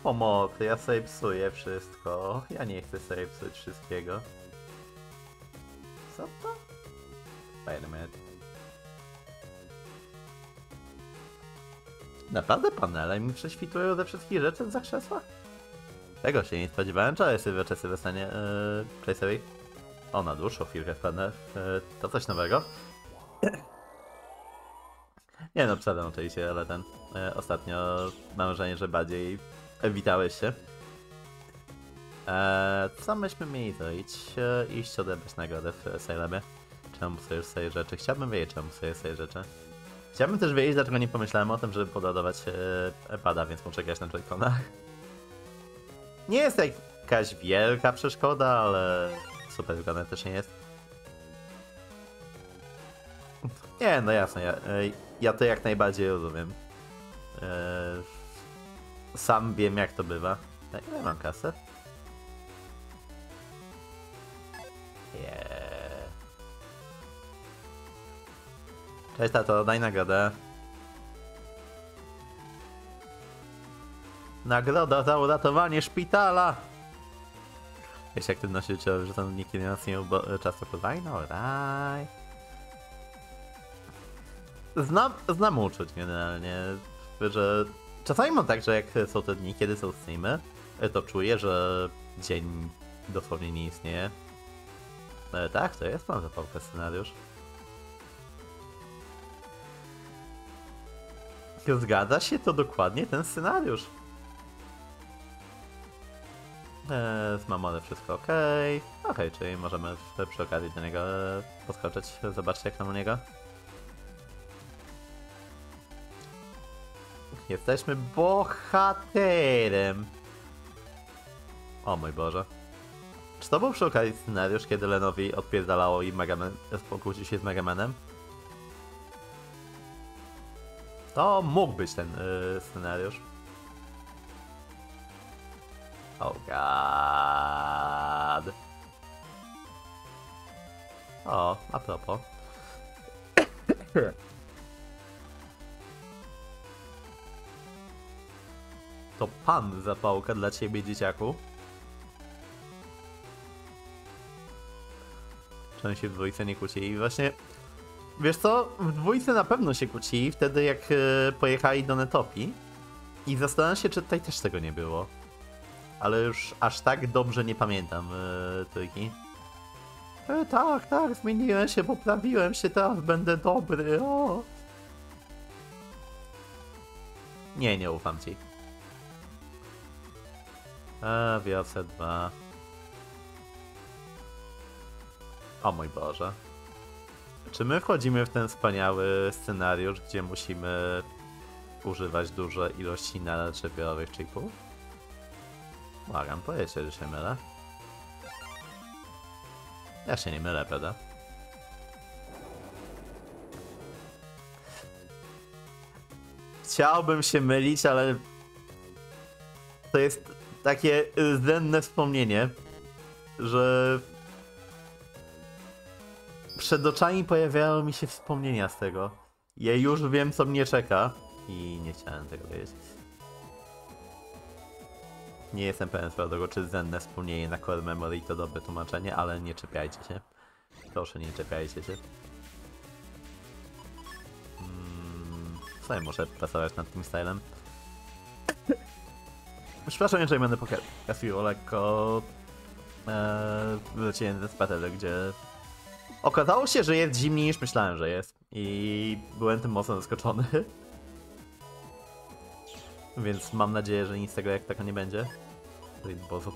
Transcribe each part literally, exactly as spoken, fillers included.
Pomocy, ja sobie psuję wszystko. Ja nie chcę sobie psuć wszystkiego. Co to? Wait a minute. Naprawdę panele mi prześwitują ze wszystkich rzeczy za krzesła? Tego się nie spodziewałem, czy sobie czasy dostanie yy, Place'owi. O, na dłuższą chwilkę wpadnę. Yy, to coś nowego. Nie no, przedem oczywiście, ale ten yy, ostatnio mam wrażenie, że bardziej witałeś się. Eee, co myśmy mieli zrobić? Eee, iść odebrać nagrodę w Salebie. Czemu psujesz sobie rzeczy? Chciałbym wiedzieć, czemu psujesz sobie rzeczy. Chciałbym też wiedzieć, dlaczego nie pomyślałem o tym, żeby podadować e, pada, więc muszę grać na joyconach. Nie jest to jakaś wielka przeszkoda, ale super wygodne też nie jest. Nie, no jasne, ja, ja to jak najbardziej rozumiem. E, sam wiem, jak to bywa. A ile mam kasę? Yeah. Cześć tato, daj nagrodę. Nagroda za uratowanie szpitala! Wiesz jak ten nosiciel, że tam nikt nie nas nie czasu podwajno? No raj. Znam, znam uczuć generalnie, że czasami mam tak, że jak są te dni, kiedy są streamy, to czuję, że dzień dosłownie nie istnieje. Ale tak, to jest pan zapałka scenariusz. Zgadza się, to dokładnie ten scenariusz. Eee, z mamole wszystko ok. Okej, okay, czyli możemy przy okazji do niego podskoczyć. Zobaczcie jak tam u niego. Jesteśmy bohaterem. O mój Boże. Czy to był przy okazji scenariusz, kiedy Lenowi odpierdalało i Megaman pokłócił się z Megamanem? To mógł być ten yy, scenariusz. Oh god. O, a propos. To pan zapałka dla ciebie, dzieciaku. Czemu się w dwójce nie kłócili? I właśnie... Wiesz co? W dwójce na pewno się kłócili wtedy, jak yy, pojechali do Netopii. I zastanawiam się, czy tutaj też tego nie było. Ale już aż tak dobrze nie pamiętam yy, trójki. E, tak, tak, zmieniłem się, poprawiłem się, teraz będę dobry, o. Nie, nie ufam ci. A, wiosę dwa. O mój Boże. Czy my wchodzimy w ten wspaniały scenariusz, gdzie musimy używać dużej ilości naczepiowych chipów? Błagam, powiedzcie, że się mylę. Ja się nie mylę, prawda? Chciałbym się mylić, ale to jest takie zdenne wspomnienie, że przed oczami pojawiały mi się wspomnienia z tego. Ja już wiem, co mnie czeka i nie chciałem tego wiedzieć. Nie jestem pewien swoją drogą, czy zdenne wspomnienie na core memory to dobre tłumaczenie, ale nie czepiajcie się. Proszę, nie czepiajcie się. Hmm, sobie muszę pracować nad tym stylem. Przepraszam, jeżeli będę pokazywał lekko ee, wróciłem ze spaceru, gdzie okazało się, że jest zimniej niż myślałem, że jest. I byłem tym mocno zaskoczony. Więc mam nadzieję, że nic z tego jak taka nie będzie. Bozo.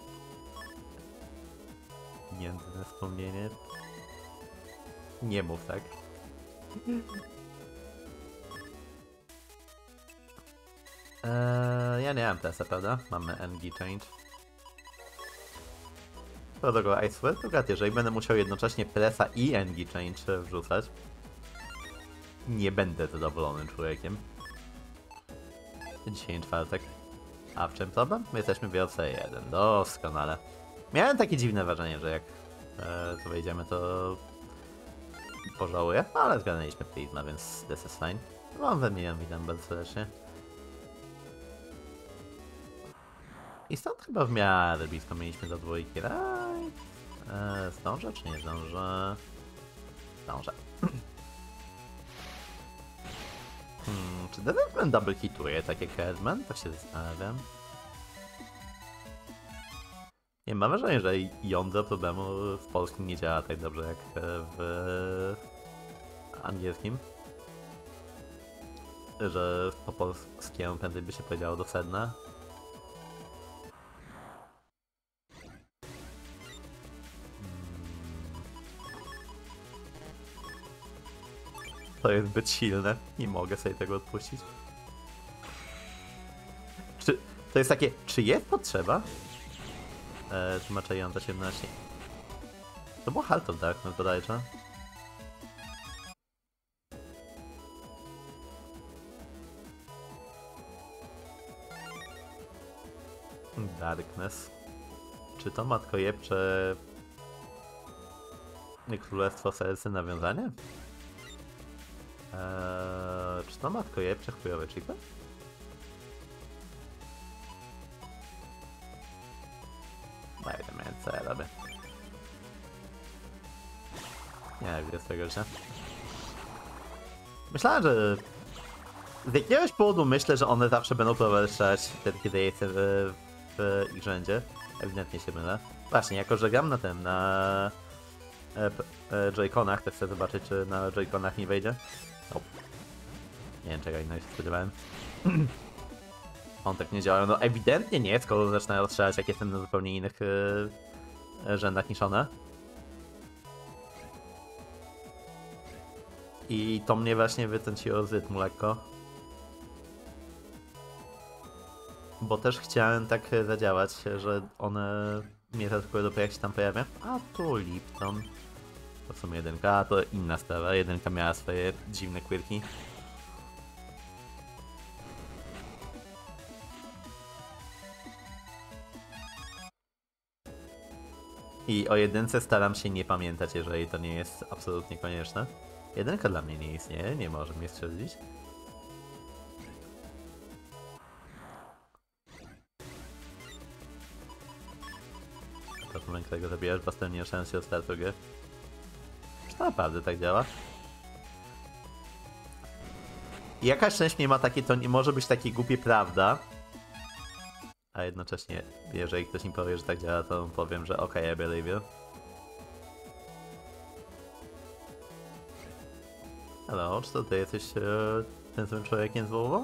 Jędrne wspomnienie. Nie mów tak. Eee, ja nie mam tesa, prawda? Mamy N G change. Do tego Ice World, jeżeli będę musiał jednocześnie presa i N G change wrzucać, nie będę zadowolonym człowiekiem. Dzisiaj czwartek. A w czym problem? My jesteśmy w wielce jeden. Doskonale. Miałem takie dziwne wrażenie, że jak e, tu wejdziemy, to pożałuję, ale zgadnęliśmy Prisma, więc this is fine. Wam wymieniam, witam bardzo serdecznie. I stąd chyba w miarę blisko mieliśmy do dwójki. Right? Eee, zdążę czy nie zdążę? Zdążę. Hmm, czy Devilman double hituje tak jak Headman? Tak się zastanawiam. Nie mam wrażenia, że jądza problemu w polskim nie działa tak dobrze jak w angielskim. Że po polskiemu prędzej by się powiedziało do sedna. To jest zbyt silne. Nie mogę sobie tego odpuścić. Czy to jest takie, czy jest potrzeba? Eee, tłumaczająca siedemnaście. To było Heart of Darkness bodajże. Darkness. Czy to matko jebcze Królestwo Sercy nawiązanie? Eee, czy to matko jebcze chujowe chipy? Wait a minute, co ja robię? Nie wiem, z tego że... Myślałem, że... Z jakiegoś powodu myślę, że one zawsze będą towarzyszyć wtedy, kiedy jestem w, w ich rzędzie. Ewidentnie się mylę. Właśnie, jako że gram na tym, na... E, e, Joy-Conach, to chcę zobaczyć, czy na Joy-Conach nie wejdzie. O. Nie wiem, czekaj, no się spodziewałem. On tak nie działa. No ewidentnie nie, skoro zaczynają strzelać, jak jestem na zupełnie innych yy, rzędach niż one. I to mnie właśnie wytrąciło z rytmu lekko. Bo też chciałem tak zadziałać, że one mnie zaatakują dopiero jak się tam pojawia. A tu Lipton. To w sumie jedynka, a to inna sprawa. Jedynka miała swoje dziwne quirki. I o jedynce staram się nie pamiętać, jeżeli to nie jest absolutnie konieczne. Jedynka dla mnie nie istnieje, nie może mnie strzelić. To w momencie, którego zabijasz, bastem nie ruszając się od startu gry. Czy to naprawdę tak działa? I jakaś część mnie ma takie, to nie może być takie głupie prawda. A jednocześnie, jeżeli ktoś mi powie, że tak działa, to powiem, że okej, okay, I believe you. Hello, czy to ty jesteś e, tym samym człowiekiem z Volvo?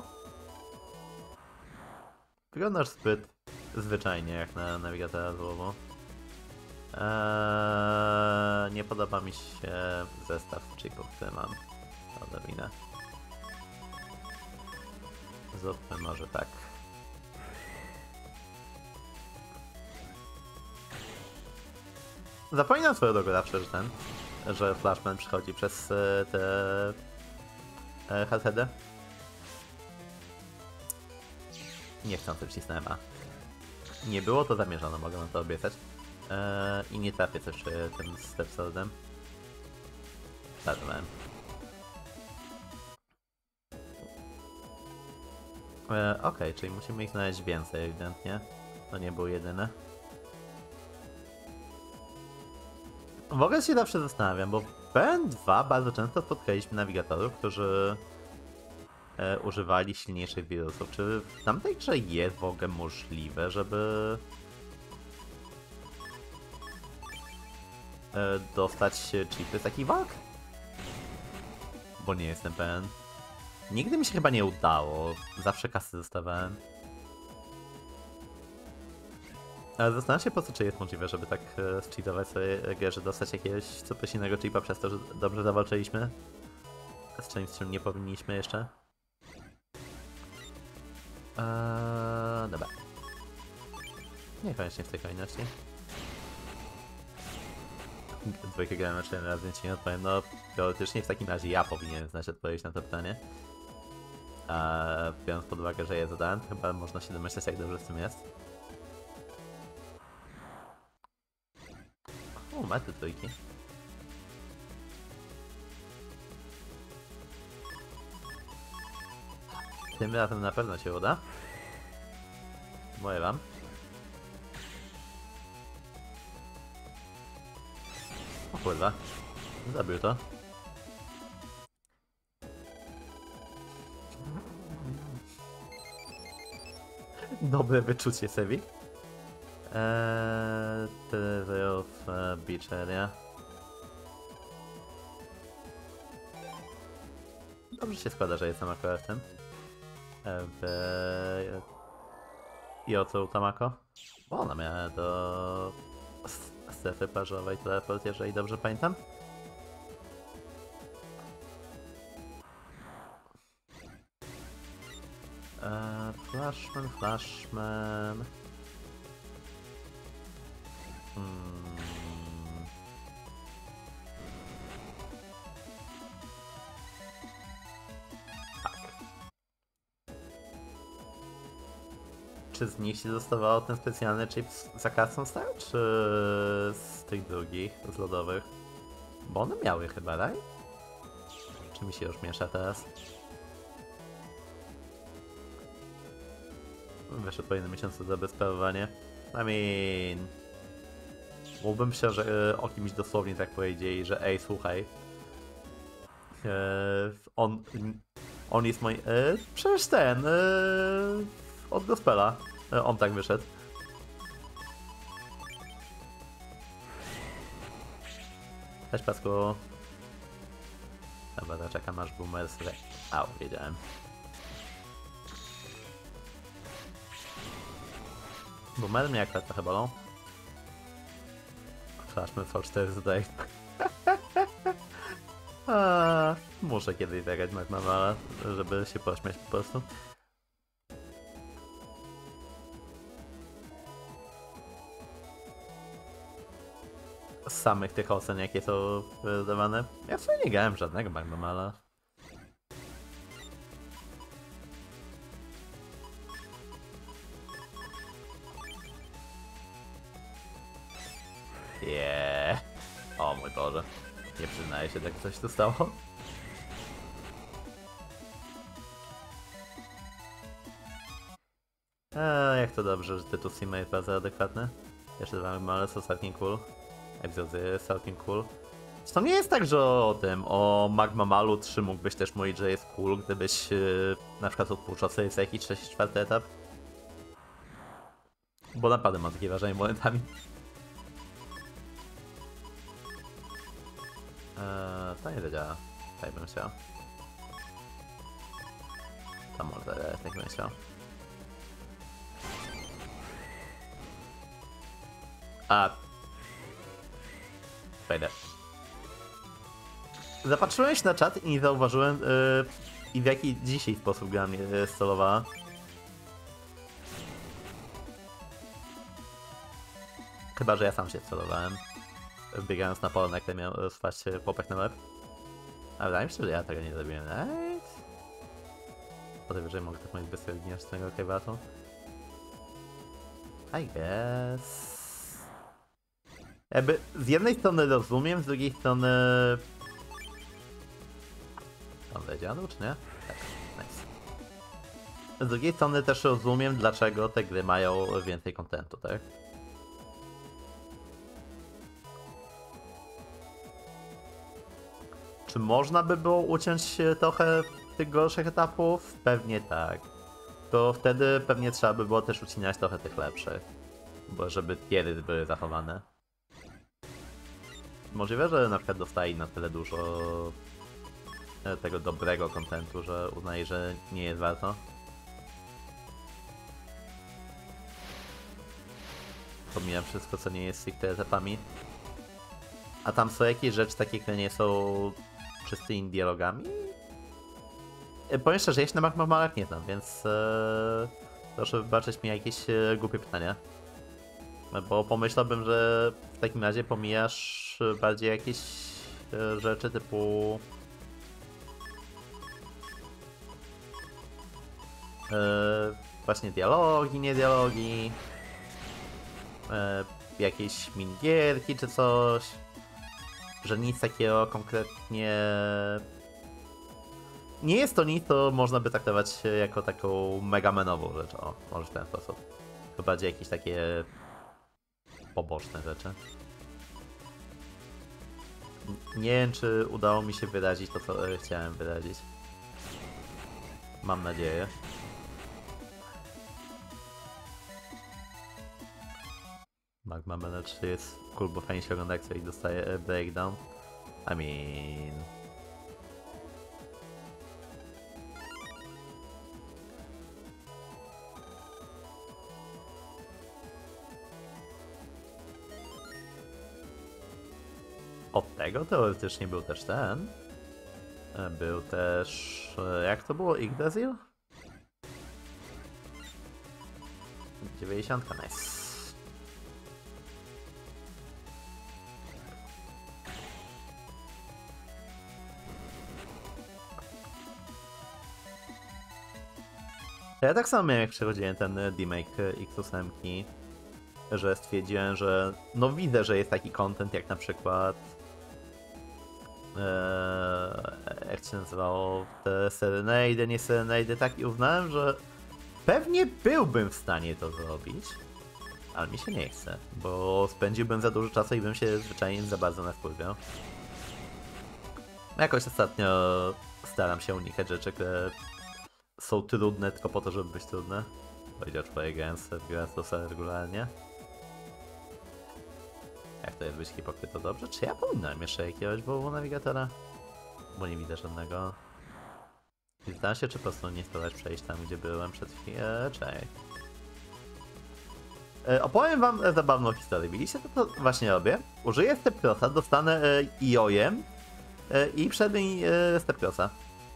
Wyglądasz zbyt zwyczajnie jak na nawigatora z Volvo. Eee, nie podoba mi się zestaw chipów, który mam. Odrobinę. Zróbmy może tak. Zapominam swoją drogą zawsze, że ten, że Flashman przychodzi przez e, te e, headheady. Nie chcący wcisnąłem A. Nie było to zamierzone, mogę na to obiecać. E, I nie trafię też e, tym stepsodem. Startowałem. E, Okej, okay, czyli musimy ich znaleźć więcej ewidentnie. To nie był jedyny. W ogóle się zawsze zastanawiam, bo w P N dwa bardzo często spotkaliśmy nawigatorów, którzy e, używali silniejszych wirusów. Czy w tamtej grze jest w ogóle możliwe, żeby e, dostać chipy z takich walk? Bo nie jestem pewien. Nigdy mi się chyba nie udało. Zawsze kasy dostawałem. Ale zastanawiam się po co, czy jest możliwe, żeby tak e, zcheatować sobie grę, że dostać jakiegoś super silnego chipa przez to, że dobrze zawalczyliśmy. Z czymś, z czym nie powinniśmy jeszcze. Eee, dobra. Niekoniecznie w tej kolejności. Dwójkę grałem na cztery razy, więc nie odpowiem. No, teoretycznie w takim razie ja powinienem znać odpowiedź na to pytanie. Eee, biorąc pod uwagę, że je zadałem, to chyba można się domyśleć, jak dobrze z tym jest. O, mety trójki. Tym razem na pewno się uda. Mówię wam. O kurwa. Zabił to. Dobre wyczucie, Sevi. Eee, Tyle of uh, Beach Area. Dobrze się składa, że jestem akurat w tym. W... I o co Tamako? Bo ona miała do strefy plażowej teleport, jeżeli dobrze pamiętam. Eee, flashman, flashman. Hmm. Tak. Czy z nich się dostawało ten specjalny chip za kasą stał, czy z tych drugich, z lodowych? Bo one miały chyba, tak? Czy mi się już miesza teraz? Wyszedł po jednym miesiącu za bezprawowanie. I mean... Mógłbym się, że e, o kimś dosłownie tak powiedzieli, że ej, słuchaj. E, on... On jest mój... E, przecież ten... E, od gospela. E, on tak wyszedł. Cześć, Pasku. Dobra, czekam aż boomer sobie... Au, wiedziałem. Boomer mnie akurat trochę bolą. Flashmy V cztery tutaj. A, muszę kiedyś zagrać Magmamala, żeby się pośmiać po prostu. Z samych tych ocen, jakie są wydawane, ja sobie nie grałem żadnego Magmamala. Yeah. O mój Boże. Nie przyznaję się, tak coś tu stało. Eee, jak to dobrze, że tytuł Steama jest bardzo adekwatny. Jeszcze dwa Magmamale są całkiem cool. Epizody jest całkiem cool. To nie jest tak, że o tym, o Magmamalu trzy mógłbyś też mówić, że jest cool, gdybyś yy, na przykład odpuszczał sobie za jakiś trzeci, czwarty etap. Bo naprawdę mam takie wrażenie momentami. Eee, to nie zadziała. Tak bym chciał. To może tak bym chciał. A. Wejdę. Zapatrzyłem się na czat i nie zauważyłem yy, i w jaki dzisiaj sposób gra mnie scelowała. Chyba, że ja sam się celowałem. Wbiegając na pole, na które miał spaść chłopak na łeb. A wydaje mi się, że ja tego nie zrobiłem. Nice. Potem wyżej mogę tak mówić bezserdecznego kajwatu. I guess. Jakby z jednej strony rozumiem, z drugiej strony... On wejdzie na dół, czy nie? Tak, nice. Z drugiej strony też rozumiem, dlaczego te gry mają więcej kontentu, tak? Czy można by było uciąć trochę tych gorszych etapów? Pewnie tak. To wtedy pewnie trzeba by było też ucinać trochę tych lepszych. Bo żeby tiery były zachowane. Możliwe, że na przykład dostali na tyle dużo tego dobrego kontentu, że uznaje, że nie jest warto. Pomijam wszystko, co nie jest stricte etapami. A tam są jakieś rzeczy takie, które nie są czystymi dialogami? Powiem szczerze, ja się na Magmamalach nie znam, więc ee, proszę wybaczyć mi jakieś e, głupie pytania. Bo pomyślałbym, że w takim razie pomijasz bardziej jakieś e, rzeczy typu... E, właśnie dialogi, nie dialogi, e, jakieś minigierki czy coś. Że nic takiego konkretnie... Nie jest to nic, to można by traktować jako taką megamenową rzecz, o, może w ten sposób. To bardziej jakieś takie poboczne rzeczy. Nie wiem, czy udało mi się wyrazić to, co e, chciałem wyrazić. Mam nadzieję. Magma Man trzy jest cool, bo fajnie się ogląda, jak sobie dostaje e, breakdown. I mean... Od tego teoretycznie był też ten. E, Był też... e, Jak to było? Yggdrasil? dziewięćdziesiąt, nice. Ja tak samo miałem, jak przechodziłem ten remake X osiem, że stwierdziłem, że no widzę, że jest taki content jak na przykład ee, jak się nazywało te Serenade, nie Serenade, tak, i uznałem, że pewnie byłbym w stanie to zrobić, ale mi się nie chce, bo spędziłbym za dużo czasu i bym się zwyczajnie za bardzo nawkurwiał. Jakoś ostatnio staram się unikać rzeczy, które są trudne tylko po to, żeby być trudne. Powiedział człowiek grając w Gratosa regularnie. Jak to jest być hipokrytą? Dobrze? Czy ja powinienem jeszcze jakiegoś wołu nawigatora? Bo nie widzę żadnego. I zdaje się, czy po prostu nie spróbować przejść tam, gdzie byłem przed chwilą? Czekaj. E, opowiem wam e, zabawną historię. Widzicie, co to właśnie robię? Użyję Stepcrossa, dostanę e, I O-iem e, i przedniej e, Stepcrossa.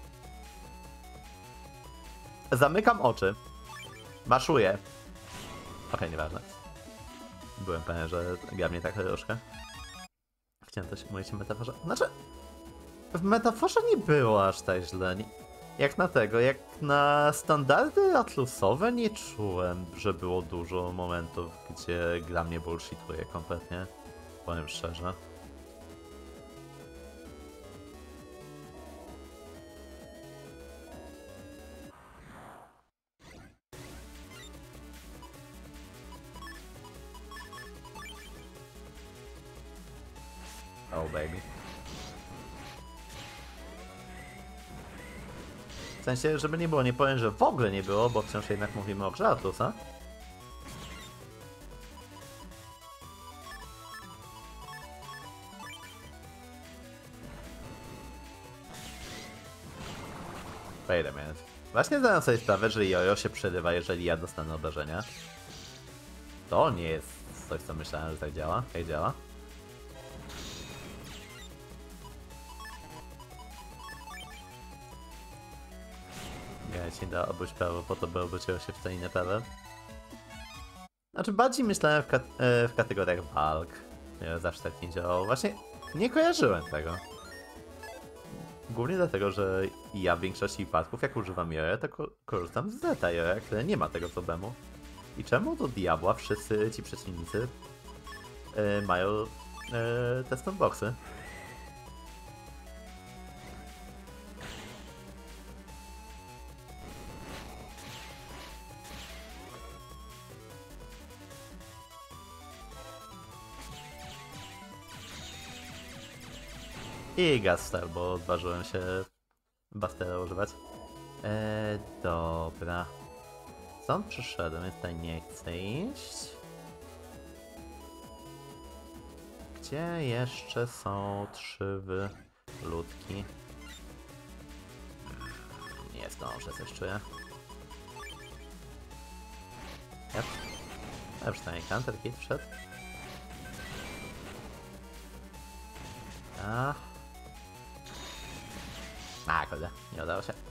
Zamykam oczy. Maszuję. Okej, okay, nieważne. Byłem pewien, że gra mnie tak troszkę. Chciałem coś mówić w metaforze. Znaczy, w metaforze nie było aż tak źle. Jak na tego, jak na standardy atlusowe nie czułem, że było dużo momentów, gdzie gra mnie bullshituje kompletnie. Powiem szczerze. Oh baby. W sensie, żeby nie było, nie powiem, że w ogóle nie było, bo wciąż jednak mówimy o grze Atlusa. Wait a minute. Właśnie zdałem sobie sprawę, że jojo się przerywa, jeżeli ja dostanę obrażenia. To nie jest coś, co myślałem, że tak działa. Jak działa? Ja ci da obróć prawo po to, by obróciło się w to inne prawo. Znaczy bardziej myślałem w, kat w kategoriach walk. Nie, zawsze tak nie działało. Właśnie nie kojarzyłem tego. Głównie dlatego, że ja w większości wypadków, jak używam jojo, to ko korzystam z zeta jojo, które nie ma tego problemu. I czemu do diabła wszyscy ci przeciwnicy yy, mają yy, te stunboxy? I Gastar, bo odważyłem się Bastera używać. Eee, dobra. Stąd przyszedłem, więc tutaj nie chcę iść. Gdzie jeszcze są trzy ludki? Nie zdążę, coś czuję. Yep. Ja przynajmniej counter hit wszedł. A. A, kurde, nie udało się.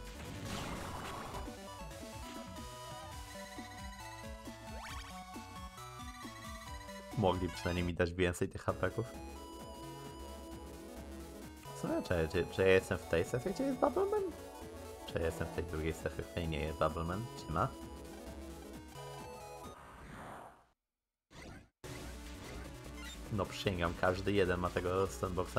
Mogli przynajmniej mi dać więcej tych hapeków. Co? Czy, czy, czy ja jestem w tej strefie, gdzie jest Bubbleman? Czy ja jestem w tej drugiej strefie, w której nie jest Bubbleman? Czy ma? No przysięgam, każdy jeden ma tego stunboxa.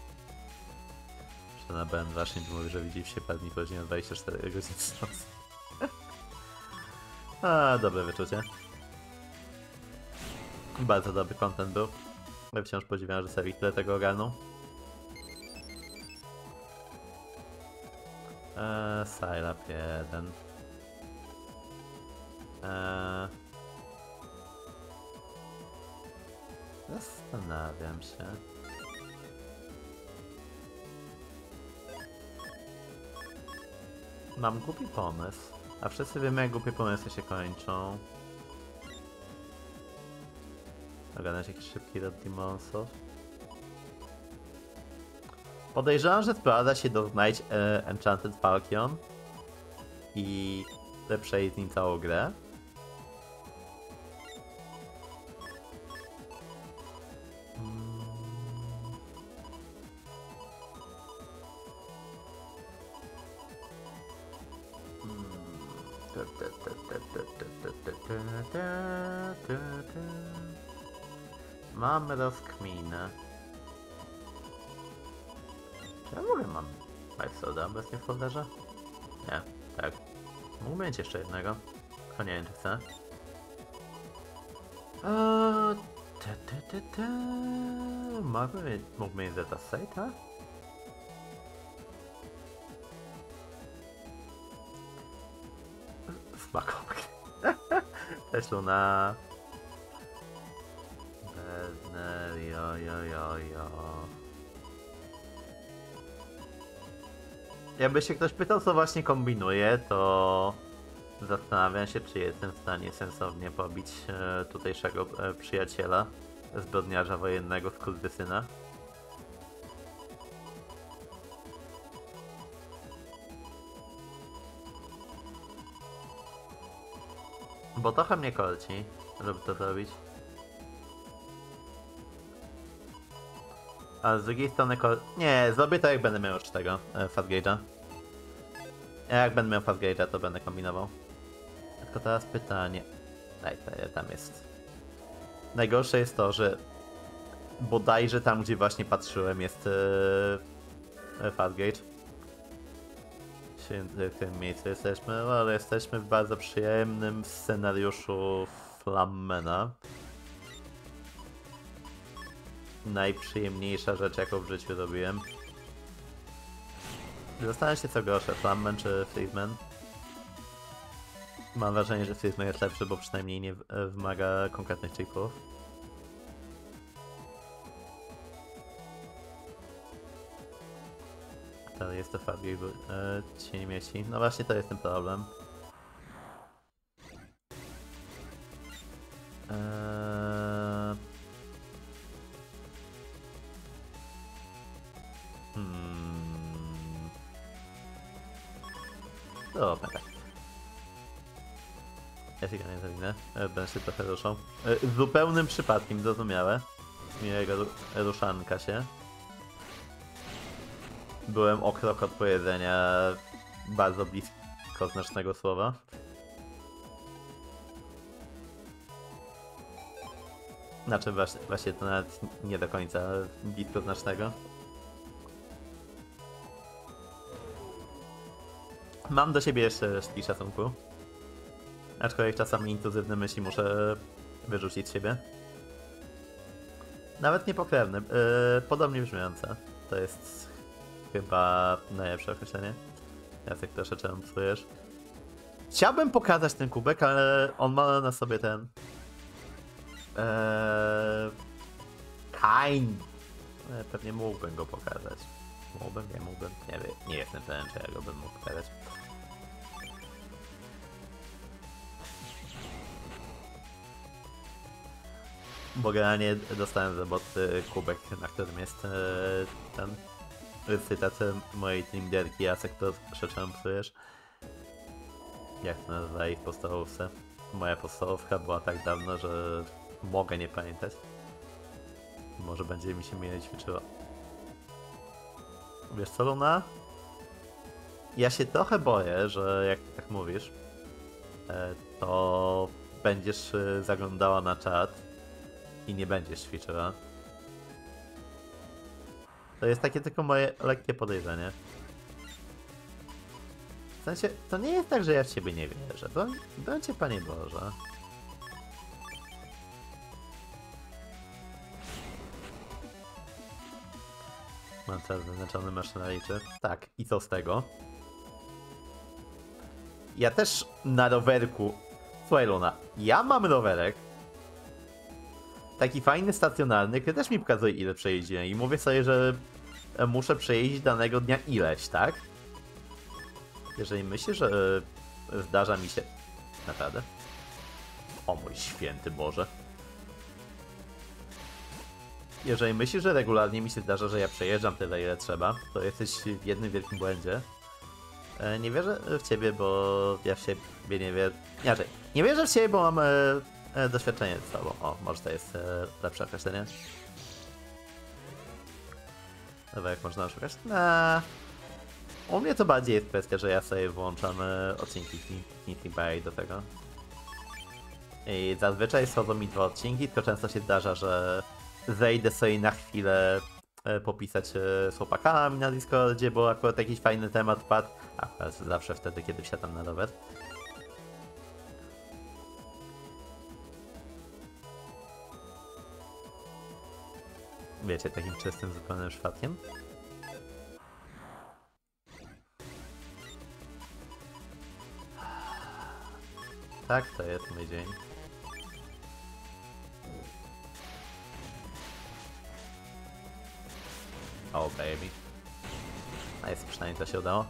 Na Ben właśnie mówi, że widzi się padnie godzina dwadzieścia cztery godziny. A, dobre wyczucie. Bardzo dobry content był. Ja wciąż podziwiam, że Sewik tyle tego ogarnął. Eee, Sylap jeden. Eee... Zastanawiam się. Mam głupi pomysł. A wszyscy wiemy, jak głupie pomysły się kończą. Ogarnąć jakiś szybki lot Demonsów. Podejrzewam, że sprowadza się do znajdź e, Enchanted Falcon i przejść z nim całą grę. Mamy rozkminę. Czy ja w ogóle mam Soda obecnie w folderze? Nie, tak. Mógłbym mieć jeszcze jednego. To nie wiem, czy chcę. Eee, te, te, te, te. Mógłbym, mógłbym mieć Zeta Sejta? Smakowy. Też Luna. Bedner, jo, jo, jo, jo. Jakby się ktoś pytał, co właśnie kombinuje, to zastanawiam się, czy jestem w stanie sensownie pobić e, tutejszego e, przyjaciela, zbrodniarza wojennego, skurwysyna. Bo trochę mnie korci, żeby to zrobić. A z drugiej strony kor... Nie, zrobię to jak będę miał już tego e, Fast Gage'a. Jak będę miał Fast Gage'a, to będę kombinował. Tylko teraz pytanie... Daj, tam jest. Najgorsze jest to, że bodajże tam, gdzie właśnie patrzyłem, jest e, Fast Gage. W tym miejscu jesteśmy, ale jesteśmy w bardzo przyjemnym scenariuszu Flammena. Najprzyjemniejsza rzecz, jaką w życiu robiłem. Zastanawiam się, co gorsze, Flammen czy Friedman. Mam wrażenie, że Friedman jest lepszy, bo przynajmniej nie wymaga konkretnych chipów. To jest to Fabio, bo e, cień mieści. No właśnie, to jest ten problem. Eee... Hmm... Dobra, tak. Ja się nie zawinę. Będę się trochę ruszał. E, zupełnym przypadkiem, zrozumiałe. Miłego ruszanka się. Byłem o krok od powiedzenia bardzo blisko znacznego słowa. Znaczy właśnie, właśnie to nawet nie do końca blisko znacznego. Mam do siebie jeszcze resztki szacunku. Aczkolwiek czasami intruzywne myśli muszę wyrzucić z siebie. Nawet niepokrewne, yy, podobnie brzmiące. To jest chyba najlepsze określenie. Jacek, troszeczkę psujesz. Chciałbym pokazać ten kubek, ale on ma na sobie ten... Eee... Kain. Pewnie mógłbym go pokazać. Mógłbym, nie mógłbym. Nie wiem, nie jestem pewien, czy ja go bym mógł pokazać. Bo generalnie dostałem z roboty kubek, na którym jest e, ten cytat mojej teamderki. Jacek, to krzyczałem, psujesz. Jak to nazywa ich podstawówce? Moja podstawówka była tak dawno, że mogę nie pamiętać. Może będzie mi się mile ćwiczyło. Wiesz co, Luna? Ja się trochę boję, że jak tak mówisz, to będziesz zaglądała na czat i nie będziesz ćwiczyła. To jest takie tylko moje lekkie podejrzenie. sensie, to nie jest tak, że ja w ciebie nie wierzę. Broń, broń cię, Panie Boże. Mam teraz zaznaczony maszynaliczy. Tak, i co z tego? Ja też na rowerku... Słuchaj, Luna, ja mam rowerek. Taki fajny, stacjonarny, który też mi pokazuje, ile przejeździłem. I mówię sobie, że muszę przejeździć danego dnia ileś, tak? Jeżeli myślę, że zdarza mi się... Naprawdę? O mój święty Boże. Jeżeli myślisz, że regularnie mi się zdarza, że ja przejeżdżam tyle, ile trzeba, to jesteś w jednym wielkim błędzie. E, nie wierzę w ciebie, bo ja w siebie nie wierzę. Inaczej, nie wierzę w ciebie, bo mam e, e, doświadczenie z tobą. O, może to jest e, lepsze określenie. Dobra, jak można szukać? Nah. U mnie to bardziej jest kwestia, że ja sobie włączam e, odcinki Knitting Bay do tego. I zazwyczaj schodzą mi dwa odcinki, tylko często się zdarza, że zejdę sobie na chwilę e, popisać e, z chłopakami na Discordzie, bo akurat jakiś fajny temat padł. Akurat zawsze wtedy, kiedy wsiadam na rower. Wiecie, takim czystym, zupełnym przypadkiem. Tak, to jest mój dzień. Oh baby. Nice, przynajmniej to się udało.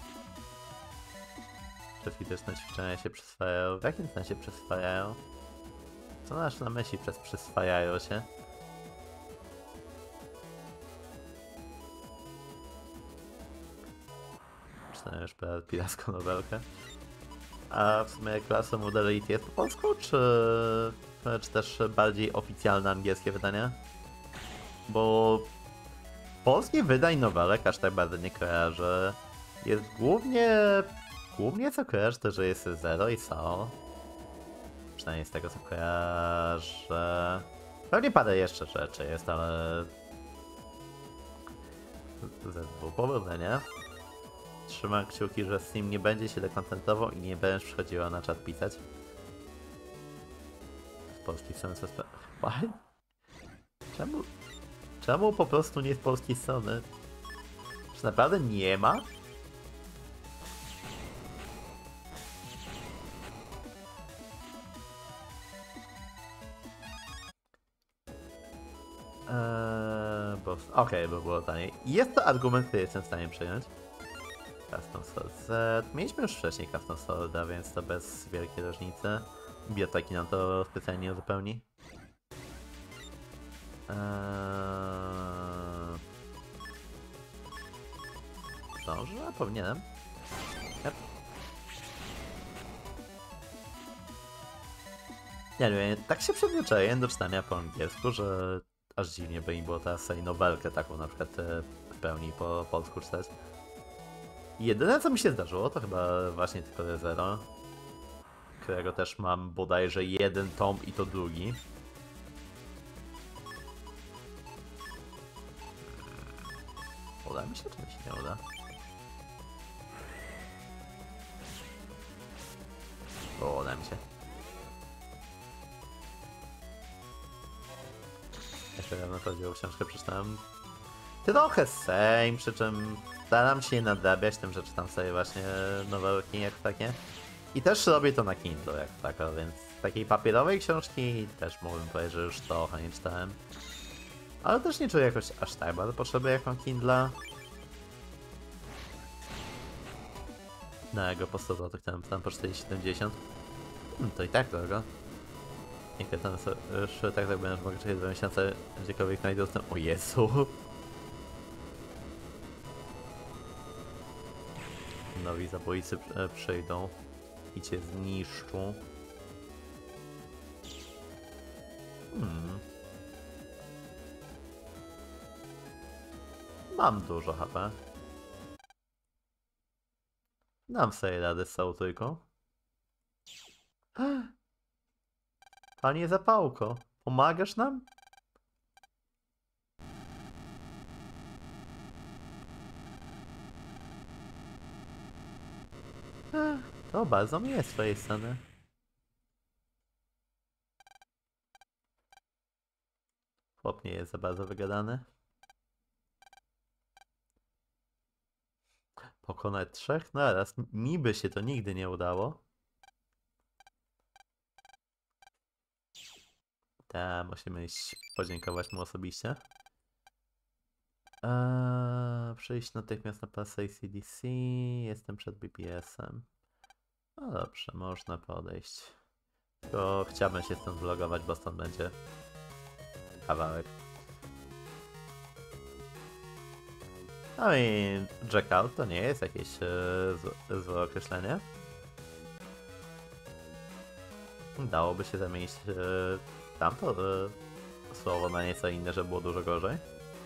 Czy fizyczne ćwiczenia się przyswajają? W jakim sensie przyswajają? Co masz na myśli przez przyswajają się? Przynajmniej już piracką nowelkę. A w sumie klasa Modality jest po polsku, czy, czy też bardziej oficjalne angielskie wydania? Bo polskich wydań nowelek aż tak bardzo nie kojarzę. Jest głównie... Głównie co kojarzę to, że jest Zero i Sao. Przynajmniej z tego co kojarzę. Pewnie parę jeszcze rzeczy jest, ale... Z dwóch podobne, nie? Trzymam kciuki, że Steam nie będzie się dekontentował i nie będziesz przychodziła na czat pisać. Z polskiej strony co spra- Czemu? Czemu po prostu nie z polskiej strony? Czy naprawdę nie ma? Eee, bo... Okej, okay, bo było taniej. Jest to argument, który jestem w stanie przyjąć. Custom Sword Z. Mieliśmy już wcześniej Custom Sworda, więc to bez wielkiej różnicy. Biblioteki nam to specjalnie uzupełni. Eee... Zdążę? Powinienem. Yep. Nie wiem, tak się przyzwyczaiłem do czytania po angielsku, że aż dziwnie by mi było teraz sobie nowelkę taką na przykład w pełni po polsku czytać. Jedyne co mi się zdarzyło to chyba właśnie tylko Zero, którego też mam bodajże jeden tom i to drugi. Uda mi się, czy mi się nie uda? O, uda mi się. Jeszcze dawno chodziło, książkę przeczytałem trochę same, przy czym staram się nie nadrabiać tym, że czytam sobie właśnie nowelki jak takie. I też robię to na Kindle jak taka, więc takiej papierowej książki też mógłbym powiedzieć, że już trochę nie czytałem. Ale też nie czuję jakoś aż tak bardzo potrzeby jak mam Kindla. Na jego po sto złotych tam, tam po czterysta siedemdziesiąt. Hmm, to i tak drogo. Niech ten już tak tak będę mogę czekać dwa miesiące, gdziekolwiek znajdę dostęp. O Jezu! Nowi zabójcy przyjdą i cię zniszczą. Hmm. Mam dużo H P. Dam sobie radę z całą trójką. Panie Zapałko, pomagasz nam? Ech, to bardzo miłe z twojej strony. Chłop nie jest za bardzo wygadany. Pokonać trzech naraz. Niby się to nigdy nie udało. Tak, musimy iść podziękować mu osobiście. Eee, przyjść natychmiast na pasę A C D C. Jestem przed B P S-em. No dobrze, można podejść. Tylko chciałbym się stąd vlogować, bo stąd będzie kawałek. No i Jackout to nie jest jakieś e, złe, złe określenie. Dałoby się zamienić e, tamto e, słowo na nieco inne, żeby było dużo gorzej.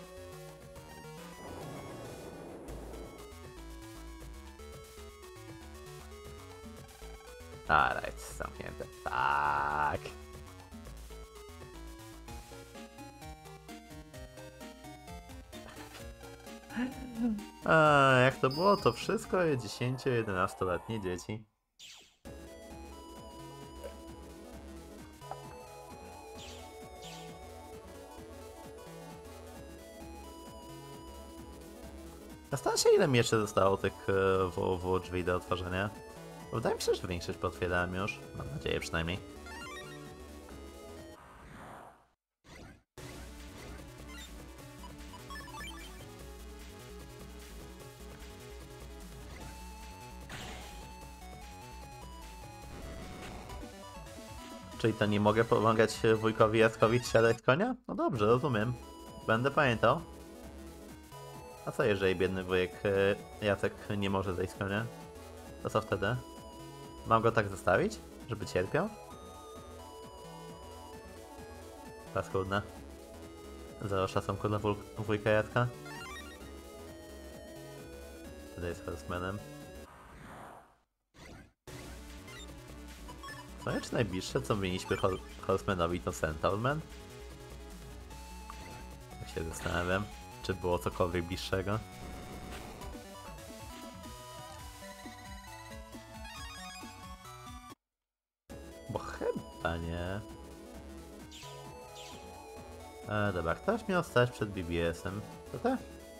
Alright, zamknięte. Tak. A jak to było? To wszystko dziesięcio-jedenastoletnie dzieci. Zastanów się, ile mi jeszcze zostało tych w, w drzwi do otworzenia. Bo wydaje mi się, że większość potwierdzałem już. Mam nadzieję przynajmniej. Czyli to nie mogę pomagać wujkowi Jackowi wsiadać z konia? No dobrze, rozumiem. Będę pamiętał. A co jeżeli biedny wujek Jacek nie może zejść z konia? To co wtedy? Mam go tak zostawić? Żeby cierpiał? Paskudne. Zero szacunku dla wujka Jacka. Wtedy jest Horsemenem. Co jest najbliższe, co mieliśmy Horsemanowi, to Centaurman? Tak się zastanawiam, czy było cokolwiek bliższego. Bo chyba nie. E, dobra, ktoś miał stać przed B B S-em. To tak?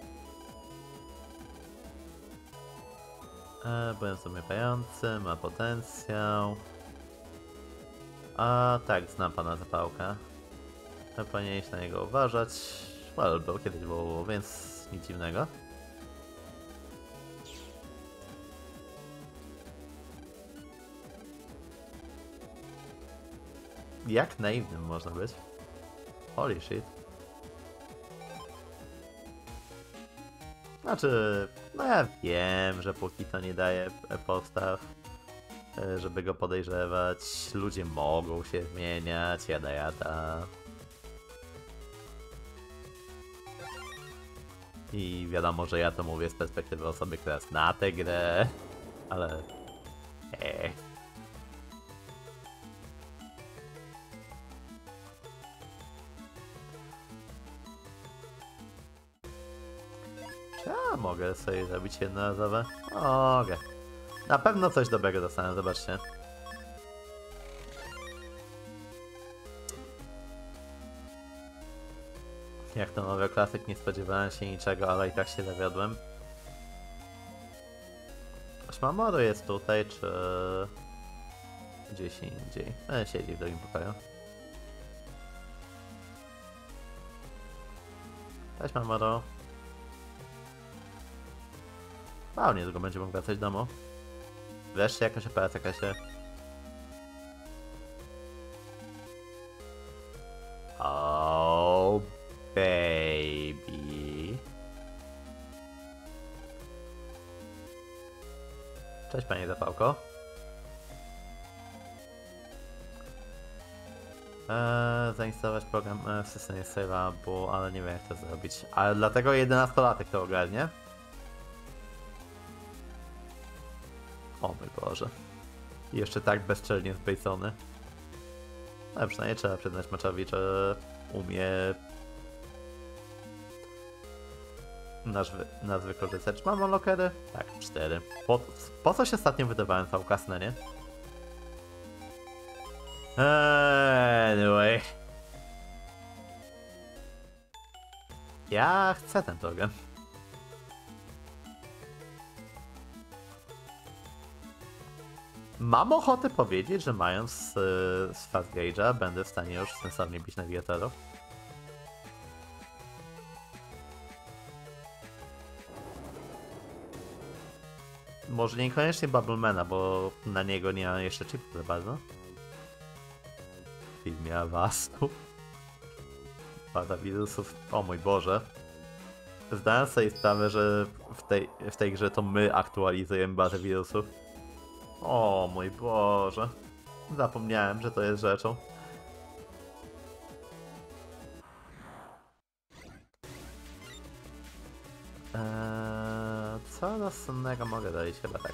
E, byłem zamykający, ma potencjał. A tak, znam pana Zapałka. Powinieneś na niego uważać. Well, był kiedyś było, więc nic dziwnego. Jak naiwnym można być? Holy shit. Znaczy, no ja wiem, że póki to nie daje podstaw, żeby go podejrzewać. Ludzie mogą się zmieniać, jada jada. I wiadomo, że ja to mówię z perspektywy osoby, która zna tę grę, ale... Eee. Czy ja mogę sobie zrobić jednorazowe? Mogę. Na pewno coś dobrego dostanę, zobaczcie. Jak to mówię, klasyk, nie spodziewałem się niczego, ale i tak się zawiodłem. Shmamoru jest tutaj, czy... gdzieś indziej? E, siedzi w drugim pokoju. Cześć, Mamoru. Wow, niedługo będzie mógł wracać do domu. Wreszcie jakaś operacja się. Oh, baby. Cześć, panie Zapałko. Eee, zainstalować program e, w systemie Save'u, ale nie wiem jak to zrobić. Ale dlatego jedenastolatek to ogarnie. O mój Boże. I jeszcze tak bezczelnie zbejcony. Ale przynajmniej trzeba przyznać Maczowi, że umie nas, wy, nas wykorzystać. Czy mam lokery? Tak, cztery. Po, po co się ostatnio wydawałem V kasnę, nie? Anyway. Ja chcę ten token. Mam ochotę powiedzieć, że mając z, z Fast Gage'a będę w stanie już sensownie bić nawigatorów. Może niekoniecznie Bubblemana, bo na niego nie ma jeszcze chipu za bardzo. W filmie Avastu. Pada wirusów. O mój Boże. Zdałem sobie sprawę, że w tej, w tej grze to my aktualizujemy bazę wirusów. O mój Boże. Zapomniałem, że to jest rzeczą. Eee, co rozsądnego mogę dać? Chyba tak.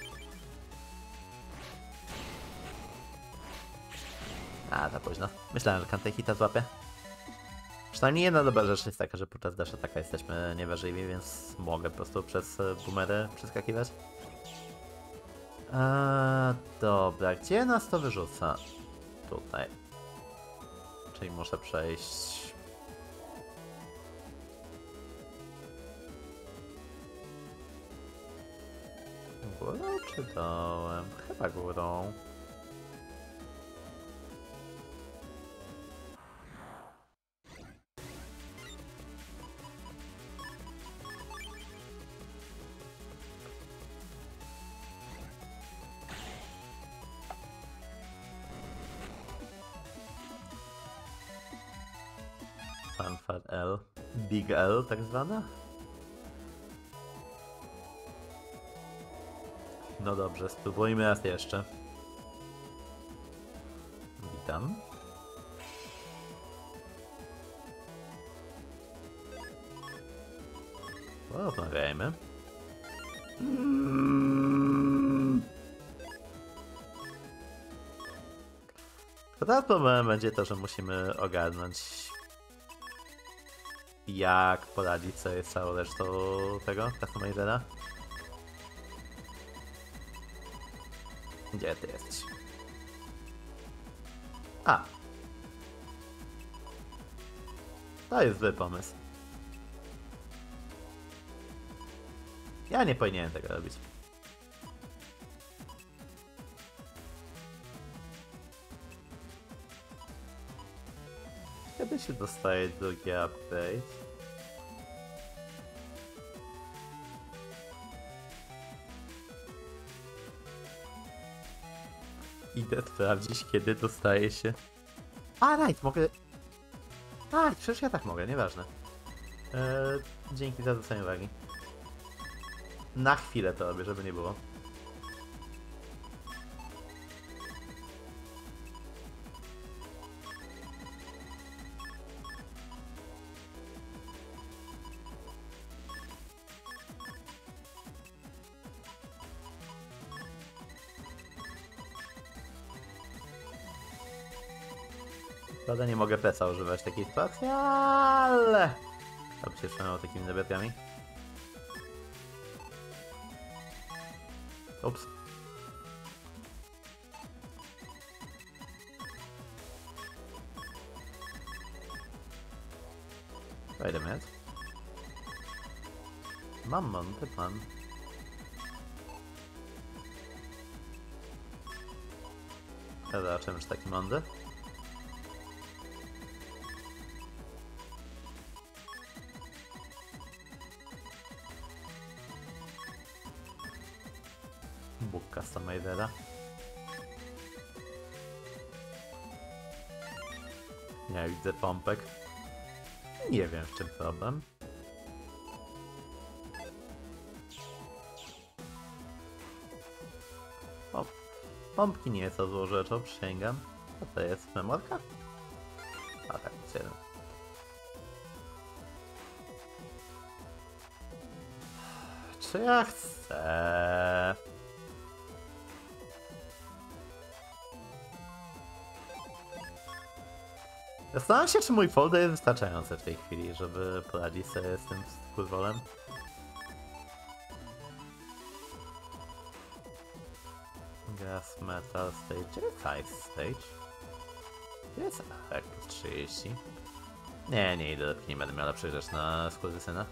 A, za późno. Myślałem, że Kantei hita złapie. Przynajmniej jedna dobra rzecz jest taka, że podczas dash attacka jesteśmy nieważliwi, więc mogę po prostu przez boomery przeskakiwać. Eee, dobra, gdzie nas to wyrzuca? Tutaj. Czyli muszę przejść... Górą czy dołem? Chyba górą. Fanfare L. Big L tak zwana? No dobrze, spróbujmy raz jeszcze. Witam. Porozmawiajmy. Mm. Teraz problemem będzie to, że musimy ogarnąć, jak poradzić sobie z całą resztą tego customizera. Gdzie ty jesteś? A! To jest zły pomysł. Ja nie powinienem tego robić. Kiedy się dostaje drugi update? Idę sprawdzić, kiedy dostaje się... A, right, mogę... A, przecież ja tak mogę, nieważne. Eee, dzięki za zwrócenie uwagi. Na chwilę to robię, żeby nie było. Prawda, nie mogę peca używać w takiej sytuacji, ale... To by się trzymał takimi zabiegami. Ups. Wait a minute. Mam mądry plan. Ja zobaczymy, czy taki mądry. Bóg customizera. Nie widzę pompek. Nie wiem, w czym problem. O, pompki nie są złą rzeczą, przysięgam. A to jest memorka? A tak, siedem. Czy ja chcę? Zastanawiam się, czy mój folder jest wystarczający w tej chwili, żeby poradzić sobie z tym skurwolem. Gas Metal Stage. Gdzie jest Ice Stage? Gdzie jest Arek plus trzydzieści? Nie, nie idę, nie będę miał lepszych rzeczy na skurwysyna.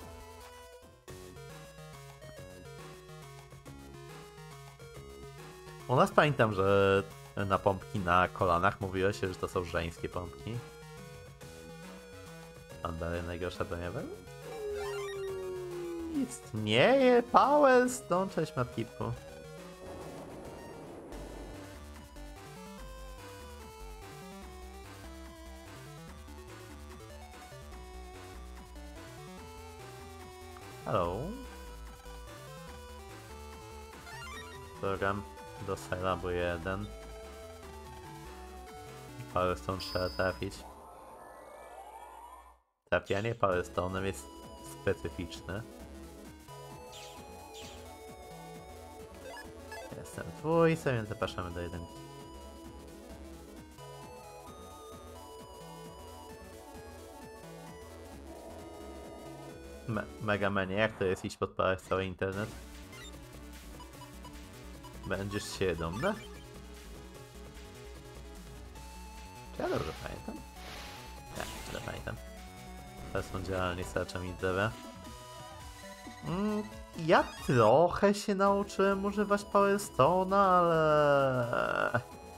U nas pamiętam, że na pompki na kolanach mówiło się, że to są żeńskie pompki. Pan dalej najgorsza broniawa? Istnieje Power Stone, cześć Matkipu. Hello. Program do Syllabu jeden. Power Stone trzeba trafić. Trafianie Power Stone'em jest specyficzne. Jestem dwójce, więc zapraszamy do jedynki. Me Mega Manie, jak to jest iść podpalać cały internet? Będziesz się dumny? Czy ja dobrze pamiętam? Nie, źle pamiętam. Teraz są działalni starczami zdrowia. Mm, ja trochę się nauczyłem używać Power Stone'a, ale...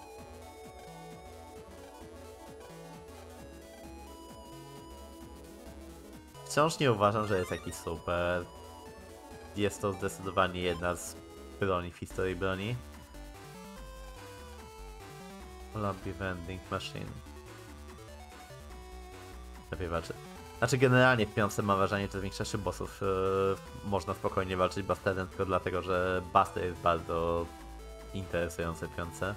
Wciąż nie uważam, że jest jakiś super. Jest to zdecydowanie jedna z broni w historii broni. Lobby Vending Machine. Lepiej walczyć. Znaczy generalnie w piątce mam wrażenie, że z większości bossów yy, można spokojnie walczyć Busterem, tylko dlatego, że Buster jest bardzo interesujący w piątce.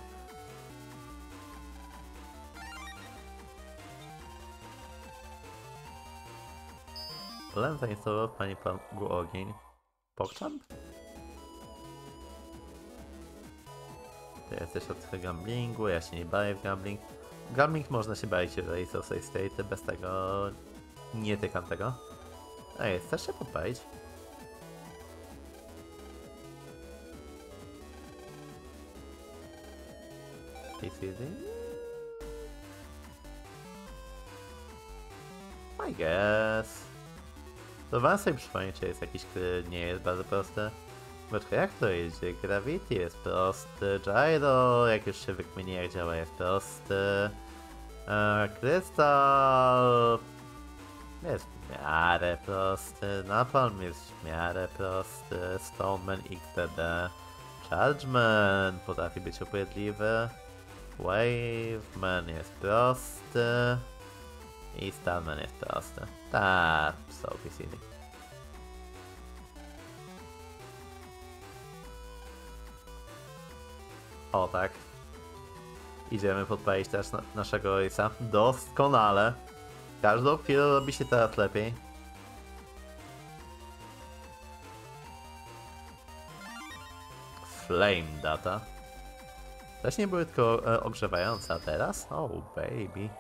Lem zainstalował w pani Pangu ogień. PogChamp? Ty jesteś od gamblingu, ja się nie bawię w gambling. Gambling można się bawić, jeżeli są safe state, bez tego nie tykam tego. Ej, chcesz się podpalić? I guess. To wam sobie przypomnieć, że jest jakiś, który nie jest bardzo prosty. Poczekaj, jak to idzie? Gravity jest prosty, Gyro, jak już się wykmieni jak działa, jest prosty. Eee, Krystal jest w miarę prosty, Napalm jest w miarę prosty, Stoneman X T D, Chargeman potrafi być upierdliwy, Waveman jest prosty i Starman jest prosty. Tak, so easy. O tak. Idziemy podpalić też na naszego ojca. Doskonale. Każdą chwilę robi się teraz lepiej. Flame data. Też nie były tylko e, ogrzewające, a teraz? Oh baby.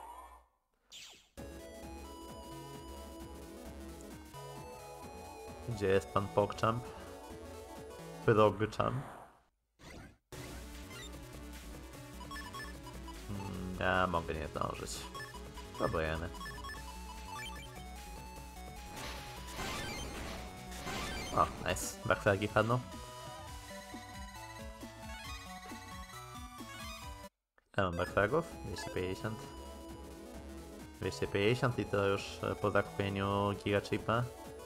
Gdzie jest pan PogChamp? ProgChamp? Hmm, ja mogę nie zdążyć. Próbujemy. O, nice. Backflagi padną. Ja mam backflagów? dwieście pięćdziesiąt. dwieście pięćdziesiąt i to już po zakupieniu gigachipa.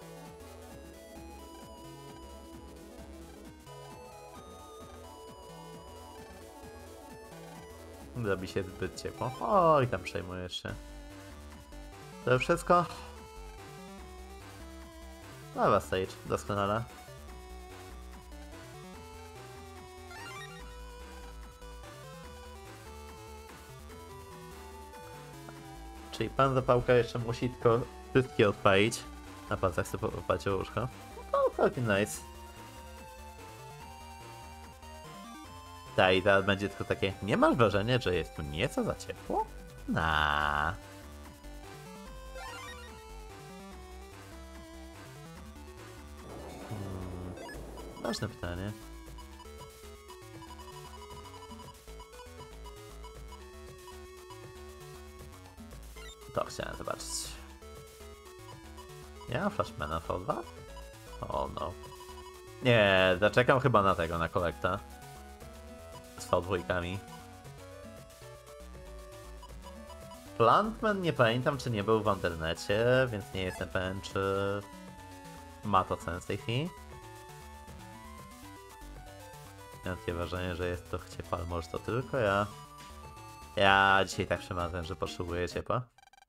Zrobi się zbyt ciepło. Oj, tam przejmujesz się. To wszystko? Dobra, stage. Doskonale. Czyli pan zapałka jeszcze musi tylko wszystkie odpalić. Na palcach sobie popalić łóżko. No, całkiem nice. Tak, i teraz będzie tylko takie, nie masz wrażenia, że jest tu nieco za ciepło? Na. Hmm. Ważne pytanie. To chciałem zobaczyć. Ja mam Flashmana V dwa? O no. Nie, zaczekam chyba na tego, na kolekta. Z V dwa. Plantman nie pamiętam, czy nie był w internecie, więc nie jestem pewien, czy ma to sens w tej chwili. Mam takie wrażenie, że jest to ciepło, może to tylko ja. Ja dzisiaj tak przemawiam, że potrzebuję ciepła.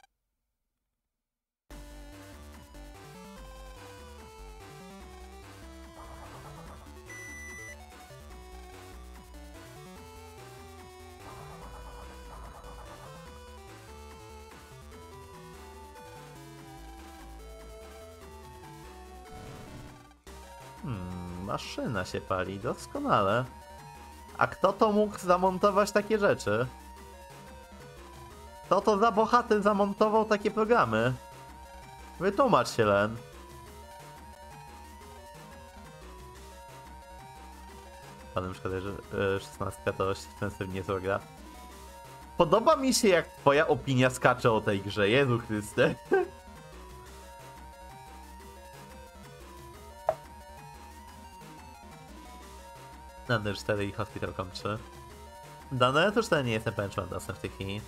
Hmm, maszyna się pali, doskonale. A kto to mógł zamontować takie rzeczy? Kto to za bohater zamontował takie programy? Wytłumacz się, Len. Panem szkoda, że e, szesnastka to sensywnie zła gra. Podoba mi się, jak twoja opinia skacze o tej grze, Jezu Chryste. Under cztery i Hospital.com trzy. Dane to cztery nie jestem pewien, czy mam dostęp w tej chwili.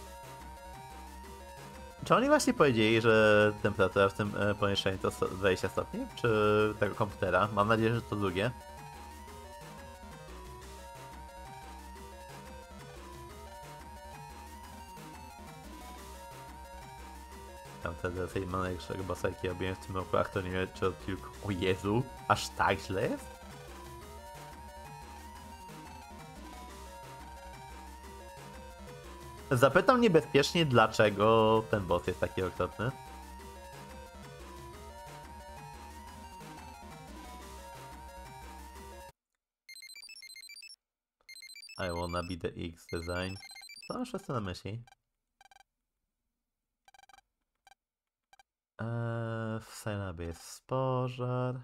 Czy oni właśnie powiedzieli, że temperatura w tym e, pomieszczeniu to dwadzieścia stopni? Czy tego komputera? Mam nadzieję, że to drugie. Tam wtedy tej najlepszego bossa, jaki robiłem w tym roku, a to nie wiem, czy tylko... O Jezu, aż tak źle jest? Zapytam niebezpiecznie, dlaczego ten boss jest taki okropny. I wanna be the X design. Co masz jeszcze na myśli? Eee, w Silabie jest pożar.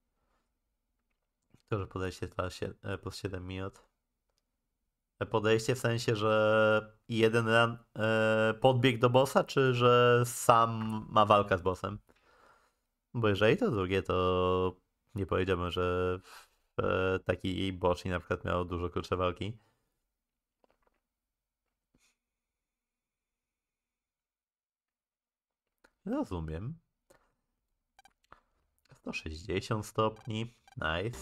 Które podejście trwa plus siedem minut. Podejście w sensie, że jeden run e, podbieg do bossa, czy że sam ma walkę z bossem? Bo jeżeli to drugie, to nie powiedziałbym, że e, taki bocznik na przykład miał dużo krótsze walki. Rozumiem. sto sześćdziesiąt stopni. Nice.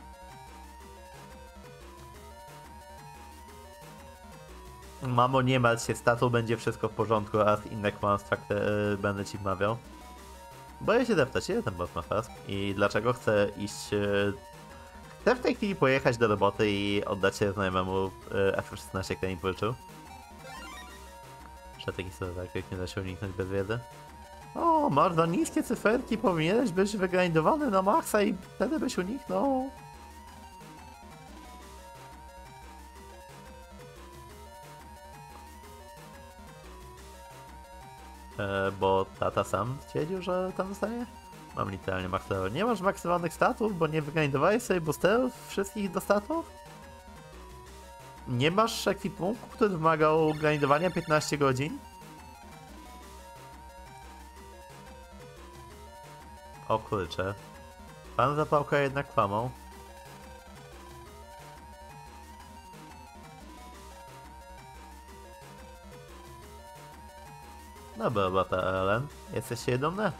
Mamo, nie martw się, statą będzie wszystko w porządku, a inne kłamstwa, które będę ci wmawiał. Boję się deptać, ile ten boss ma fast i dlaczego chcę iść... Chcę w tej chwili pojechać do roboty i oddać się znajomemu F szesnaście, który mi pożyczył. Że taki serwerek nie da się uniknąć bez wiedzy. O, masz za niskie cyferki, powinieneś być wygrindowany na maksa i wtedy byś uniknął. E, bo tata sam stwierdził, że tam zostanie? Mam literalnie max level. Nie masz maksymalnych statów, bo nie wygrindowałeś sobie boosterów wszystkich do statów? Nie masz ekwipunku, który wymagał grindowania piętnaście godzin? O kurczę. Pan Zapałka jednak kłamał. Dobra robota, Ellen. Jesteś się dumny?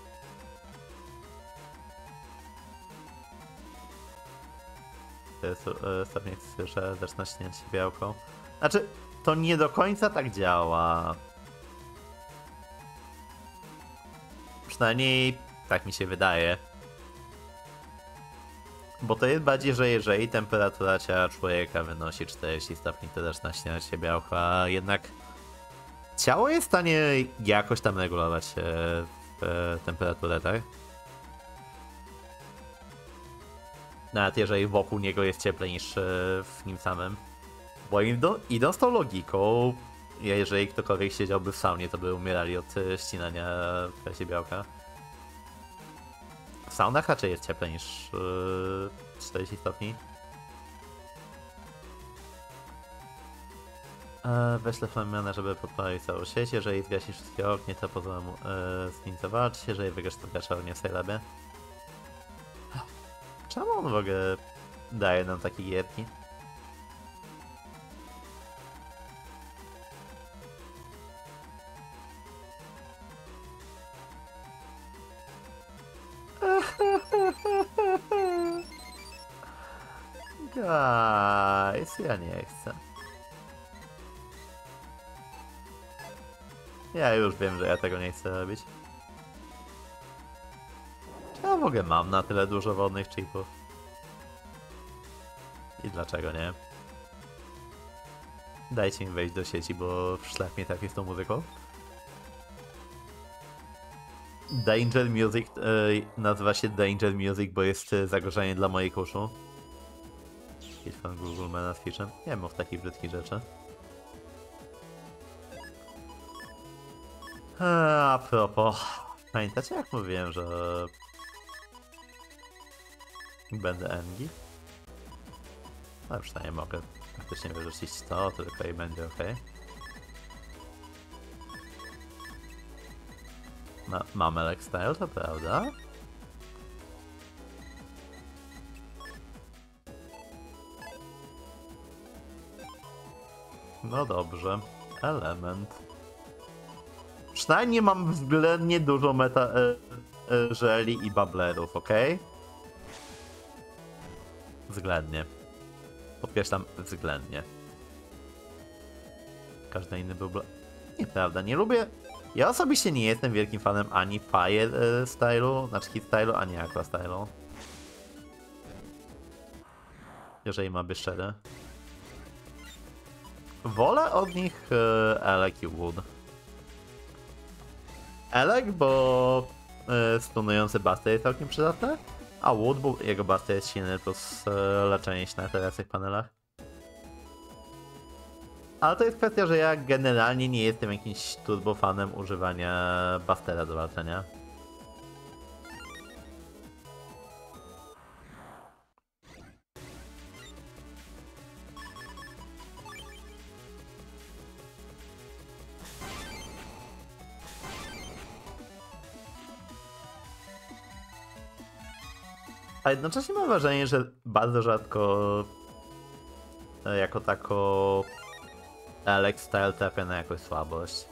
Stopnie słyszę, zaczyna śniać się białko. Znaczy, to nie do końca tak działa. Przynajmniej tak mi się wydaje. Bo to jest bardziej, że jeżeli temperatura ciała człowieka wynosi czterdzieści stopni, to zaczyna śniać się białko, a jednak ciało jest w stanie jakoś tam regulować e, e, temperaturę, tak? Nawet jeżeli wokół niego jest cieplej niż e, w nim samym. Bo idą, idąc tą logiką, jeżeli ktokolwiek siedziałby w saunie, to by umierali od e, ścinania w kresie białka. W saunach raczej jest cieplej niż yy, czterdzieści stopni. E, Weźle flamiana, żeby podpalić całą sieć. Jeżeli zgasisz wszystkie ognie, to pozwolę mu e, z nim zawalczyć. Jeżeli wygrasz, to gasz ognie w Scalebie. Czemu on w ogóle daje nam takie gierki? Guys, ja nie chcę. Ja już wiem, że ja tego nie chcę robić. Czy ja w ogóle mam na tyle dużo wodnych chipów? I dlaczego nie? Dajcie mi wejść do sieci, bo szlak mnie trafi z tą muzyką. Danger Music e, nazywa się Danger Music, bo jest e, zagrożenie dla moich uszu. Jakiś fan Google Mena z Twitchem. Nie mów takich brzydkich rzeczy. A propos, pamiętacie jak mówiłem, że będę Engi? No przynajmniej mogę faktycznie wyrzucić to, tylko i będzie ok. Ma, mam Elek Style, to prawda? No dobrze, element. Przynajmniej mam względnie dużo meta e, e, żeli i bablerów, ok? Względnie. Podkreślam, względnie. Każdy inny był... Nieprawda, nie lubię... Ja osobiście nie jestem wielkim fanem ani Fire e, stylu, znaczy Hit stylu, ani Aqua stylu. Jeżeli ma być szczery. Wolę od nich e, Elek i Wood. Elek, bo e, stunujący Buster jest całkiem przydatny, a Wood, bo jego Buster jest silny plus e, leczenie się na terasach panelach. Ale to jest kwestia, że ja generalnie nie jestem jakimś turbofanem używania Bustera do walczenia. A jednocześnie mam wrażenie, że bardzo rzadko e, jako tako Elek Style trafia na jakąś słabość.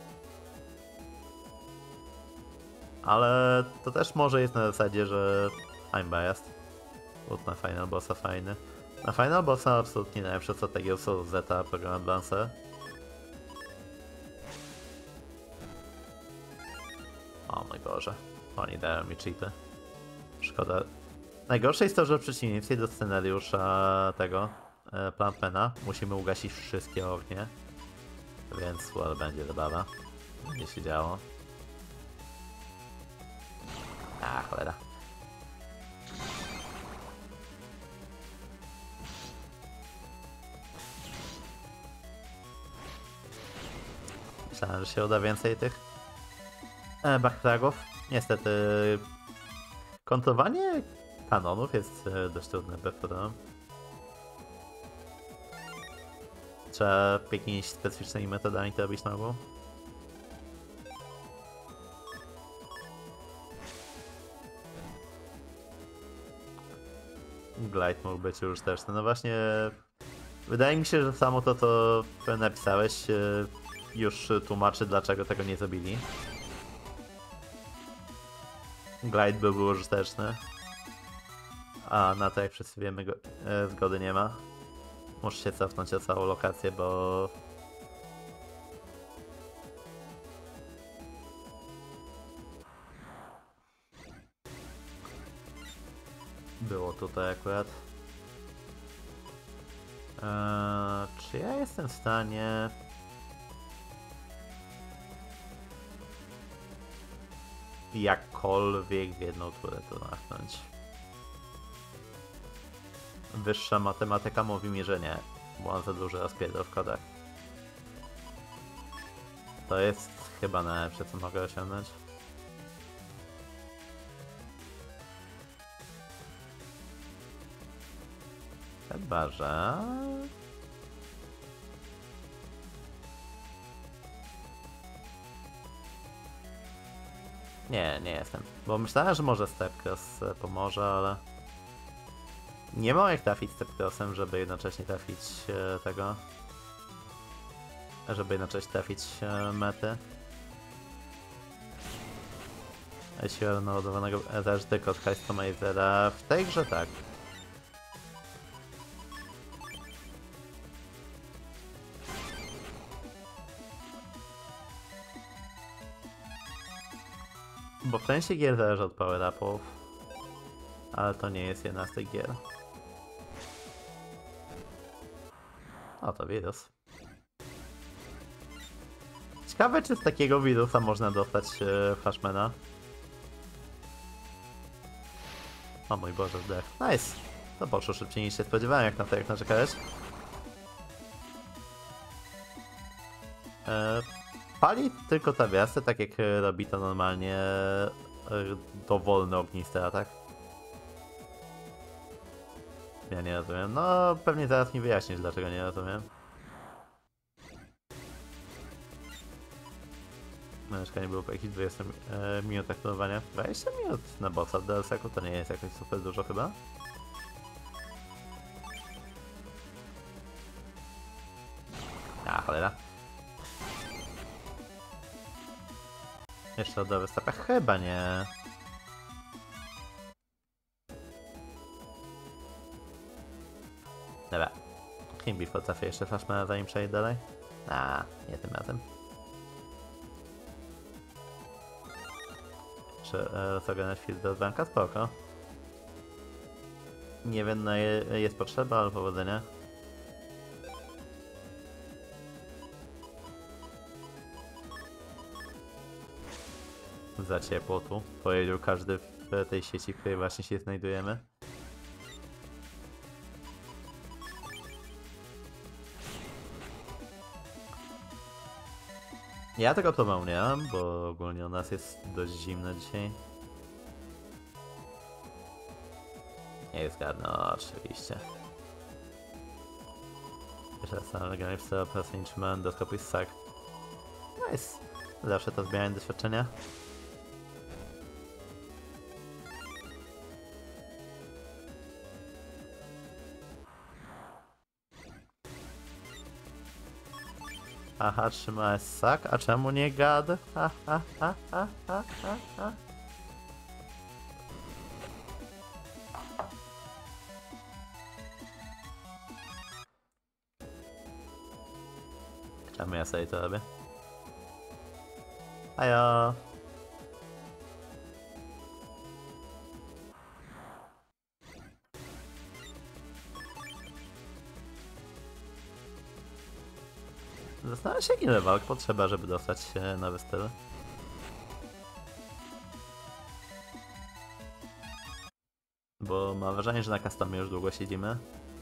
Ale to też może jest na zasadzie, że I'm biased. But na Final Bossa fajny. Na Final Bossa absolutnie najlepszą strategią są Zeta, program Advance. O mój Boże, oni dają mi cheaty. Szkoda. Najgorsze jest to, że w przeciwieństwie do scenariusza tego e, Plantmana musimy ugasić wszystkie ognie. Więc well, będzie zabawa. Będzie się działo. A cholera. Myślałem, że się uda więcej tych e, backtragów. Niestety kontrowanie kanonów jest e, dość trudne wbrew pozorom. Trzeba jakimiś specyficznymi metodami to robić na ogół. Glide mógł być już też. No właśnie, wydaje mi się, że samo to, co napisałeś, już tłumaczy, dlaczego tego nie zrobili. Glide byłby użyteczny, a na to, jak wszyscy wiemy, go, e, zgody nie ma. Muszę się cofnąć o całą lokację, bo... Było tutaj akurat. Eee, czy ja jestem w stanie... jakkolwiek w jedną turę to machnąć? Wyższa matematyka mówi mi, że nie, bo mam za duży rozpierdol w kodach. To jest chyba najlepsze, co mogę osiągnąć. Chyba, że... Nie, nie jestem. Bo myślałem, że może Stepcross pomoże, ale... Nie mam jak trafić Stepcrossem, żeby jednocześnie trafić e, tego... Żeby jednocześnie trafić e, mety. Siła naładowanego reszty od Customizera w tej grze tak. Bo w części gier zależy od power-upów, ale to nie jest jedna z tych gier. O, to wirus. Ciekawe, czy z takiego wirusa można dostać e, Flashmana. O mój Boże, zdech. Nice! To poszło szybciej niż się spodziewałem, jak na to jak narzekałeś. E, pali tylko tawiasy, tak jak robi to normalnie e, dowolny ognisty atak. Ja nie rozumiem. No, pewnie zaraz mi wyjaśnisz, dlaczego nie rozumiem. Mieszkanie było po jakichś dwudziestu e, minutach trenowania. dwadzieścia minut na bossa w D L S-aku to nie jest jakoś super dużo chyba. A, cholera. Jeszcze od występach? Chyba nie. Dobra. Kimby potrafię jeszcze Flashmana zanim przejdę dalej? A, nie tym razem. Czy e, zagrać field do banka? Spoko. Nie wiem, na je jest potrzeba, ale powodzenia. Za ciepło tu. Powiedział każdy w tej sieci, w której właśnie się znajdujemy. Ja tego problemu nie mam, bo ogólnie u nas jest dość zimno dzisiaj. Nie jest gadno, oczywiście. Jeszcze raz na granie w sto procent instrument do skopu jest sack. Nice. Zawsze to zbieranie doświadczenia. Aha, trzymałeś sak, a czemu nie gad? Ha, ha, ha, ha, ha, ha, ha. Czemu ja sobie to robię? Ajo! Zastanawiam się, ile walk potrzeba, żeby dostać się nowy styl. Bo mam wrażenie, że na customie już długo siedzimy.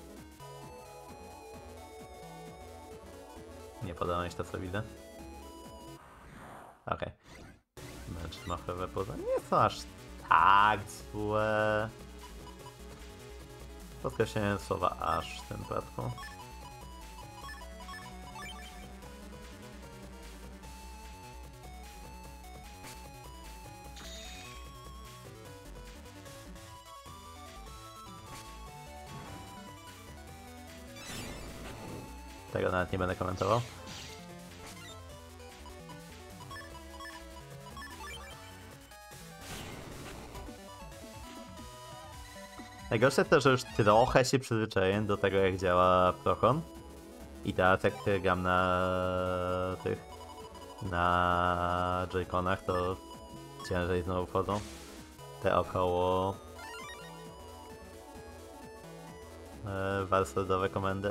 Nie podoba mi się to, co widzę. Okej. Okay. Mecz machowe poza. Nie są aż tak złe. Podkreślenie słowa aż w tym przypadku. Tego nawet nie będę komentował. Najgorsze jest to, że już trochę się przyzwyczaiłem do tego, jak działa Procon. I teraz jak gram na tych na Joy-Conach, to ciężej znowu wchodzą te około e, warsordowe komendy.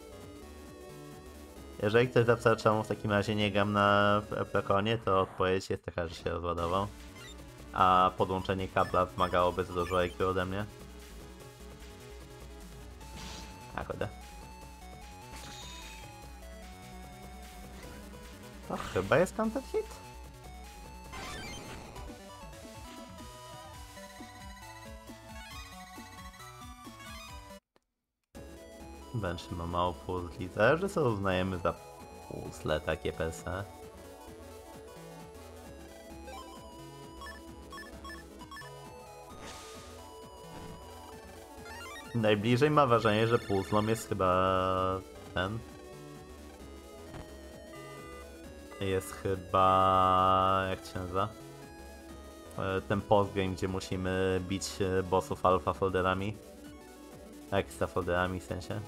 Jeżeli ktoś zapyta, czemu w takim razie nie gram na Proconie, to odpowiedź jest taka, że się rozładował. A podłączenie kabla wymagałoby za dużo I Q ode mnie. A chodę. To chyba jest counter hit? Bench ma mało puzli. Zależy co uznajemy za puzzle takie P S E. Najbliżej ma wrażenie, że puzzlom jest chyba ten. Jest chyba... jak się nazywa? Ten postgame, gdzie musimy bić bossów alfa folderami. Extra folderami w sensie.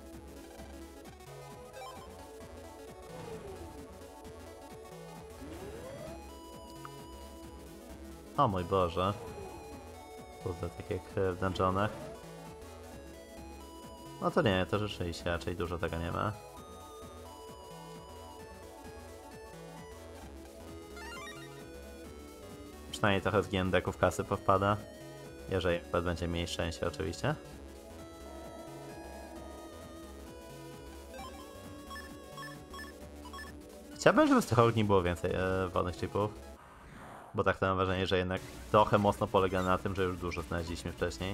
O mój Boże. Puzzle tak jak w dungeonach. No to nie, to rzeczywiście raczej dużo tego nie ma. Przynajmniej trochę z G N D-ków kasy powpada. Jeżeli będzie mniej szczęścia oczywiście. Chciałbym, żeby z tych ogni było więcej e, wolnych chipów. Bo tak to mam wrażenie, że jednak trochę mocno polega na tym, że już dużo znaleźliśmy wcześniej.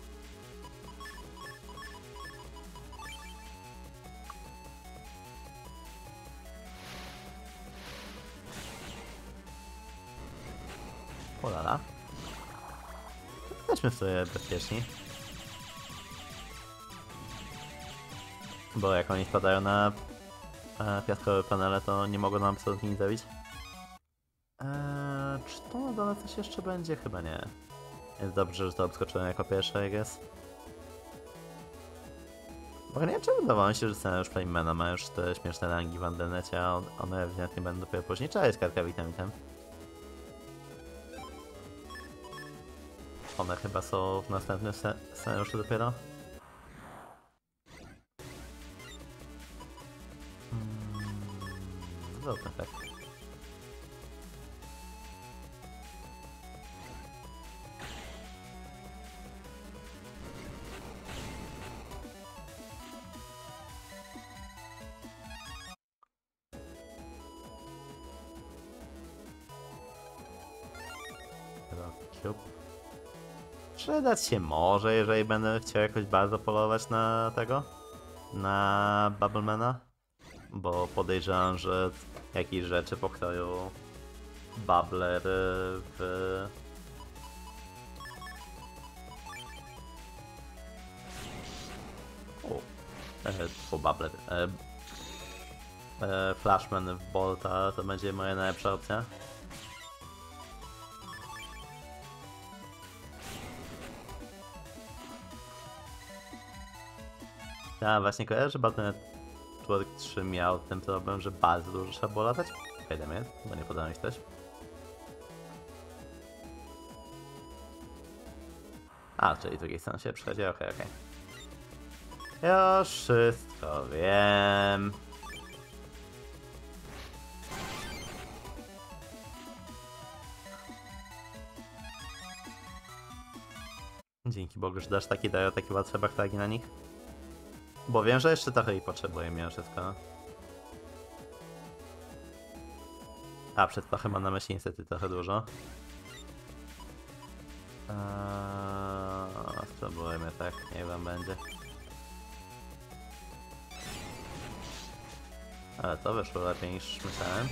Olala. Jesteśmy sobie bezpieczni. Bo jak oni spadają na e, piaskowe panele, to nie mogą nam absolutnie nic zabić. Eee, czy to na dole coś jeszcze będzie? Chyba nie. Jest dobrze, że to obskoczyłem jako pierwsze, I guess. Bo nie wiem, czy wydawało mi się, że Scenariusz Flamemana ma już te śmieszne rangi w Andernecie, a on, one ewidentnie będą dopiero później. Cześć, kartka, witam, witam. One chyba są w następnym scenariuszu dopiero. Hmm, dobra, tak. Cube. Przydać się może, jeżeli będę chciał jakoś bardzo polować na tego, na Bubblemana, bo podejrzewam, że jakieś rzeczy pokroju Bubbler w... O, e, po Bubbler. E, e, Flashman w Bolta to będzie moja najlepsza opcja. Ja właśnie kojarzę, że Batman Network trzy miał ten problem, że bardzo dużo trzeba było latać. Fajne jest, bo nie podoba mi się też. A, czyli z drugiej strony się przychodzi, okej, okay, okej. Okay. Ja wszystko wiem. Dzięki Bogu, że dasz takie dają takie łatwe baktagi na nich. Bo wiem, że jeszcze trochę ich potrzebuję mimo wszystko. A, przed trochę mam na myśli niestety trochę dużo. Eee, spróbujmy tak, niech wam będzie. Ale to wyszło lepiej niż myślałem.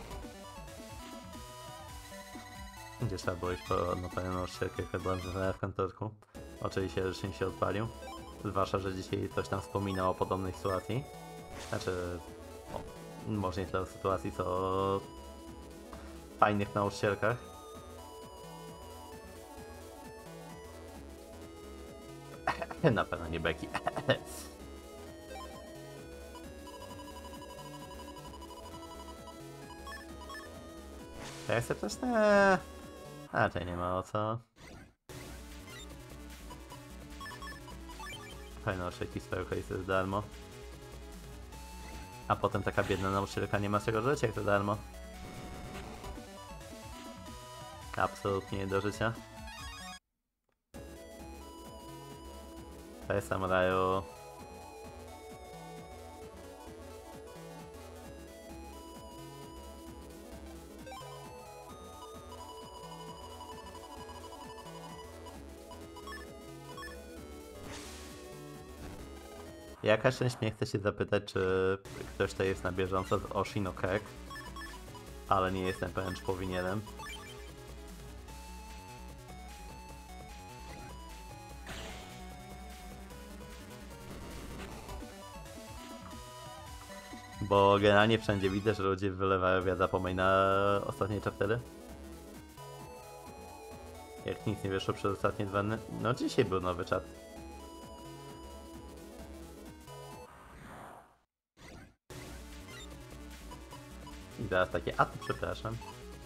Gdzie trzeba było iść po napełnioną ścierkę, jak byłem w kantorku. Oczywiście, że się odpalił. Zwłaszcza, że dzisiaj ktoś tam wspominał o podobnej sytuacji. Znaczy, o, może nie tyle o sytuacji, co o fajnych nauczycielkach. Na pewno nie beki. Ja chcę też nie... A, tutaj nie ma o co. Fajne nauczycielki swoją hejsy za darmo. A potem taka biedna nauczycielka nie ma czego żyć, jak to darmo. Absolutnie nie do życia. To jest samuraju. Jakaś część mnie chce się zapytać, czy ktoś tutaj jest na bieżąco z Oshinokek, ale nie jestem pewien, czy powinienem. Bo generalnie wszędzie widzę, że ludzie wylewają wiadra pomyj na ostatnie chaptery. Jak nic nie wyszło przez ostatnie dwa... No dzisiaj był nowy czat. I teraz takie, a tu przepraszam.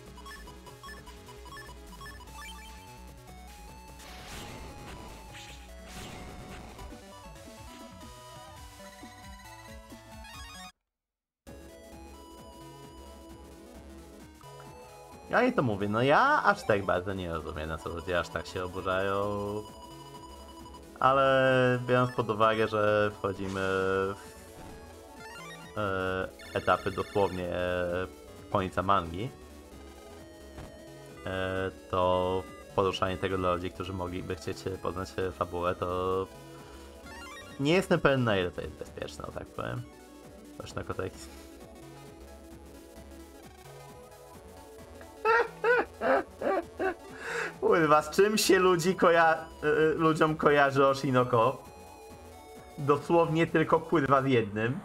Ja i to mówię, no ja aż tak bardzo nie rozumiem, na co ludzie aż tak się oburzają. Ale biorąc pod uwagę, że wchodzimy w e, etapy dosłownie końca mangi, e, to poruszanie tego dla ludzi, którzy mogliby chcieć poznać fabułę, to nie jestem pewien, na ile to jest bezpieczne, o tak powiem. Proszę na kotek. Kurwa, z czym się ludzi koja y, ludziom kojarzy Oshinoko? Dosłownie tylko kurwa z jednym.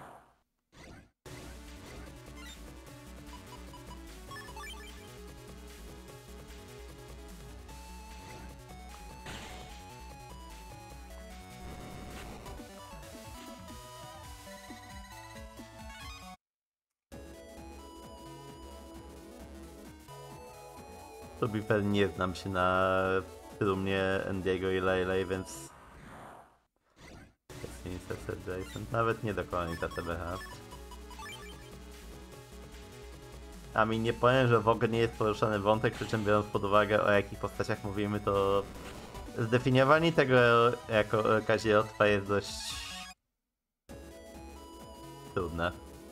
To by pewnie nie znam się na trumnie Endiego i Leyley, więc... Jason. Nawet nie do końca T B H. A mi nie powiem, że w ogóle nie jest poruszany wątek, przy czym biorąc pod uwagę, o jakich postaciach mówimy, to zdefiniowanie tego jako kazirodztwa jest dość trudne.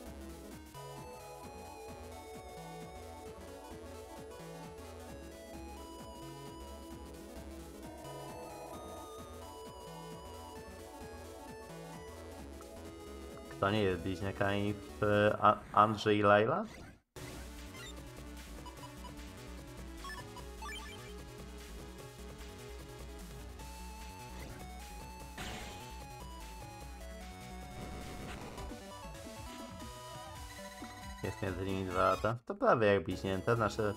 To nie jest bliźniakami w Andrzej i Layla? Jest między nimi dwa lata. To prawie jak bliźnięte, znaczy...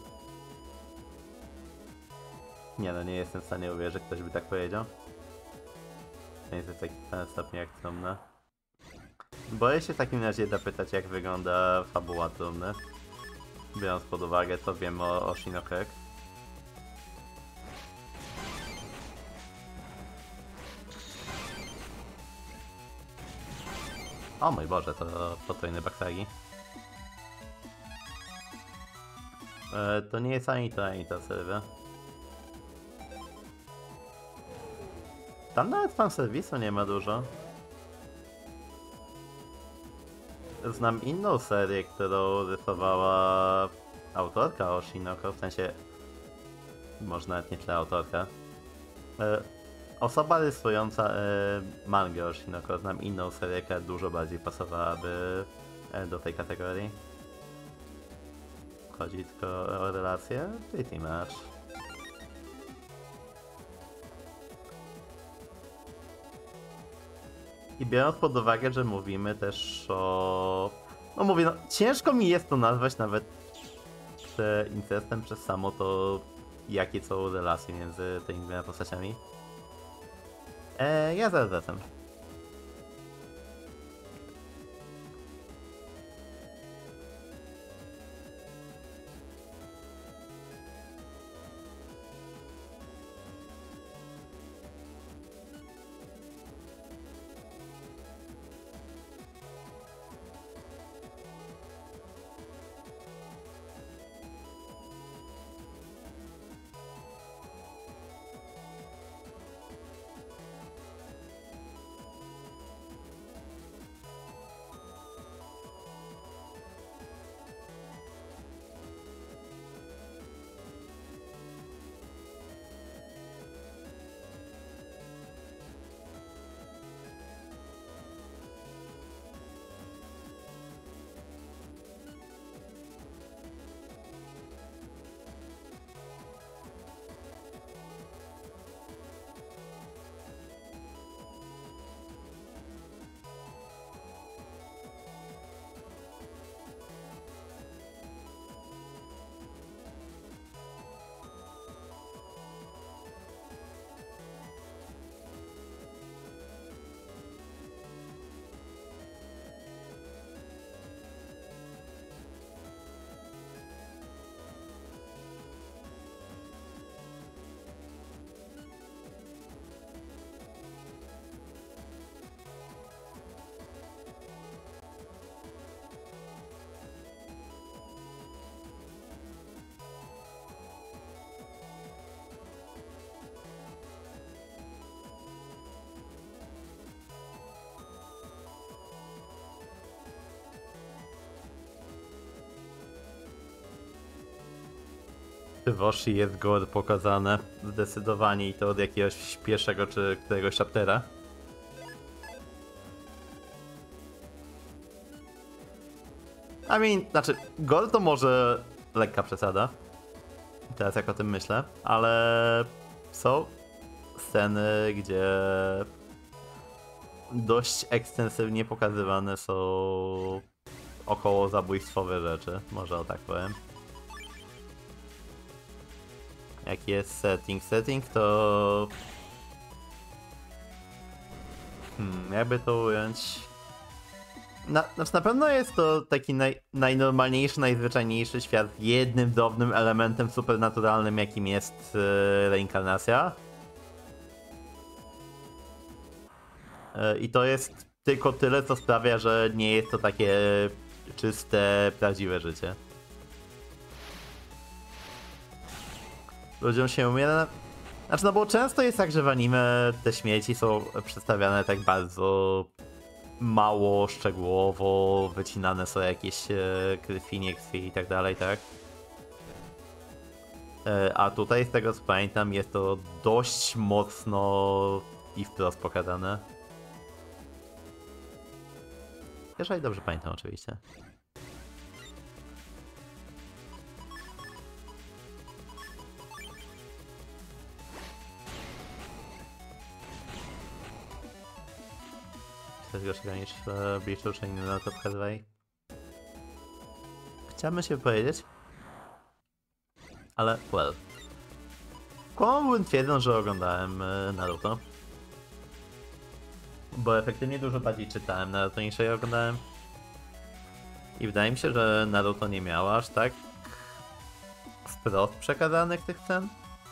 Nie no, nie jestem w stanie uwierzyć, że ktoś by tak powiedział. Nie jest w takim samym stopniu jak Trumna. Boję się w takim razie zapytać, jak wygląda fabuła Trumny. Biorąc pod uwagę, co wiem o Oshinokek. O mój Boże, to potrójne baktagi. E, to nie jest ani to, ani to, Sylwia. Tam nawet fanserwisu nie ma dużo. Znam inną serię, którą rysowała autorka Oshinoko, w sensie... Może nawet nie tyle autorka. E, osoba rysująca e, mangę Oshinoko, znam inną serię, która dużo bardziej pasowałaby e, do tej kategorii. Chodzi tylko o relacje? Pretty much. I biorąc pod uwagę, że mówimy też o... No mówię, no ciężko mi jest to nazwać nawet że incestem przez samo to, jakie są relacje między tymi dwiema postaciami. Eee, ja zaraz wracam. w Oshi jest gore pokazane zdecydowanie i to od jakiegoś pierwszego czy któregoś chaptera. I mean, znaczy, gore to może lekka przesada. Teraz jak o tym myślę, ale są sceny, gdzie dość ekstensywnie pokazywane są około zabójstwowe rzeczy, może o tak powiem. Jaki jest setting? Setting to... Hmm, jakby to ująć... Na, znaczy na pewno jest to taki naj, najnormalniejszy, najzwyczajniejszy świat z jednym drobnym elementem supernaturalnym, jakim jest yy, reinkarnacja. Yy, I to jest tylko tyle, co sprawia, że nie jest to takie czyste, prawdziwe życie. Ludziom się umiera... Znaczy no bo często jest tak, że w anime te śmieci są przedstawiane tak bardzo mało szczegółowo, wycinane są jakieś e, krwi, nie krwi i tak dalej, tak? E, a tutaj z tego co pamiętam jest to dość mocno i wprost pokazane. Jeżeli dobrze pamiętam oczywiście. Gorszego niż Bleach uczeń na to pokazywali. Chciałbym się powiedzieć, ale well. Kłamałbym twierdząc, że oglądałem Naruto. Bo efektywnie dużo bardziej czytałem Naruto niż ja oglądałem. I wydaje mi się, że Naruto nie miało aż tak wprost przekazanych tych scen.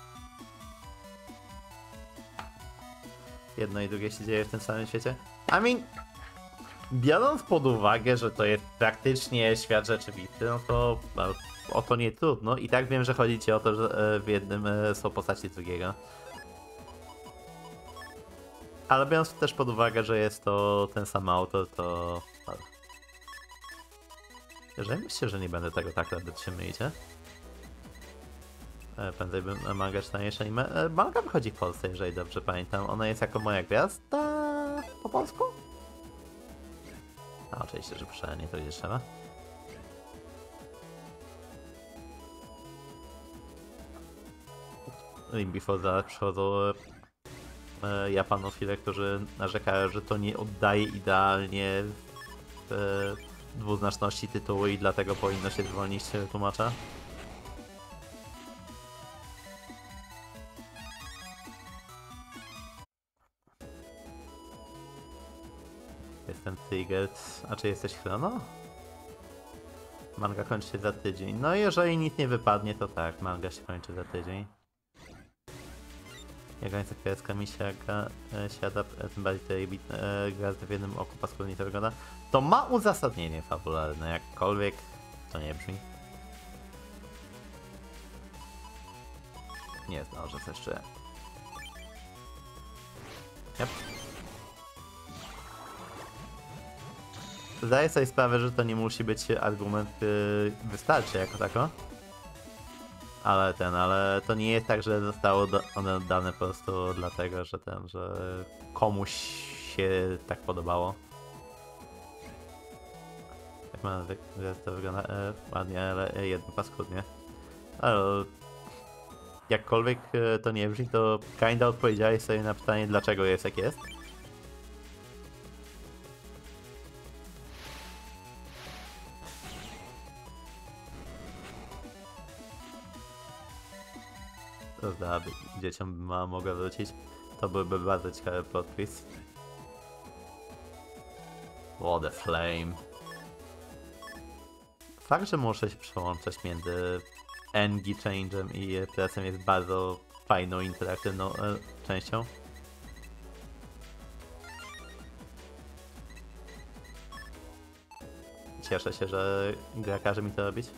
Jedno i drugie się dzieje w tym samym świecie. I mean, biorąc pod uwagę, że to jest praktycznie świat rzeczywisty, no to no, o to nie trudno. I tak wiem, że chodzi ci o to, że w jednym są postaci drugiego. Ale biorąc też pod uwagę, że jest to ten sam autor, to... Jeżeli myślę, że nie będę tego tak naprawdę trzymajcie. Prędzej bym manga czytniejsza anime. Manga wychodzi w Polsce, jeżeli dobrze pamiętam. Ona jest jako moja gwiazda po polsku? No oczywiście, że przynajmniej to będzie trzeba. I Before That przychodzą e, japanofile, którzy narzekają, że to nie oddaje idealnie e, dwuznaczności tytułu i dlatego powinno się zwolnić tłumacza. Jestem triggered. A czy jesteś chrono? Manga kończy się za tydzień. No jeżeli nic nie wypadnie, to tak, manga się kończy za tydzień. Jagańca kwiatka mi się siada, tym bardziej tej e, gwiazdy w jednym oku paskudnie to wygląda. To ma uzasadnienie fabularne, jakkolwiek to nie brzmi. Nie zdążę coś jeszcze. Yep. Zdaję sobie sprawę, że to nie musi być argument, który wystarczy jako tako. Ale ten, ale to nie jest tak, że zostało do, one oddane po prostu dlatego, że ten, że komuś się tak podobało. Tak ma to wygląda e, ładnie, ale jedno paskudnie. Ale jakkolwiek to nie brzmi, to kinda odpowiedziałeś sobie na pytanie, dlaczego jest jak jest. To zdałaby dzieciom mama mogła wrócić. To byłby bardzo ciekawy plot twist. What a flame. Fakt, że muszę się przełączać między Engi Change'em i F P S-em jest bardzo fajną, interaktywną e, częścią. Cieszę się, że gra każe mi to robić.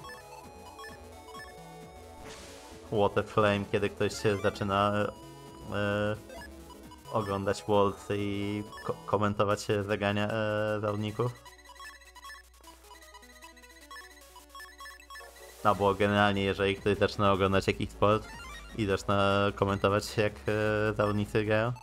What a flame, kiedy ktoś się zaczyna e, oglądać Worlds i ko komentować zagrania e, zawodników. No bo generalnie, jeżeli ktoś zaczyna oglądać jakiś sport i zaczyna komentować, jak e, zawodnicy grają.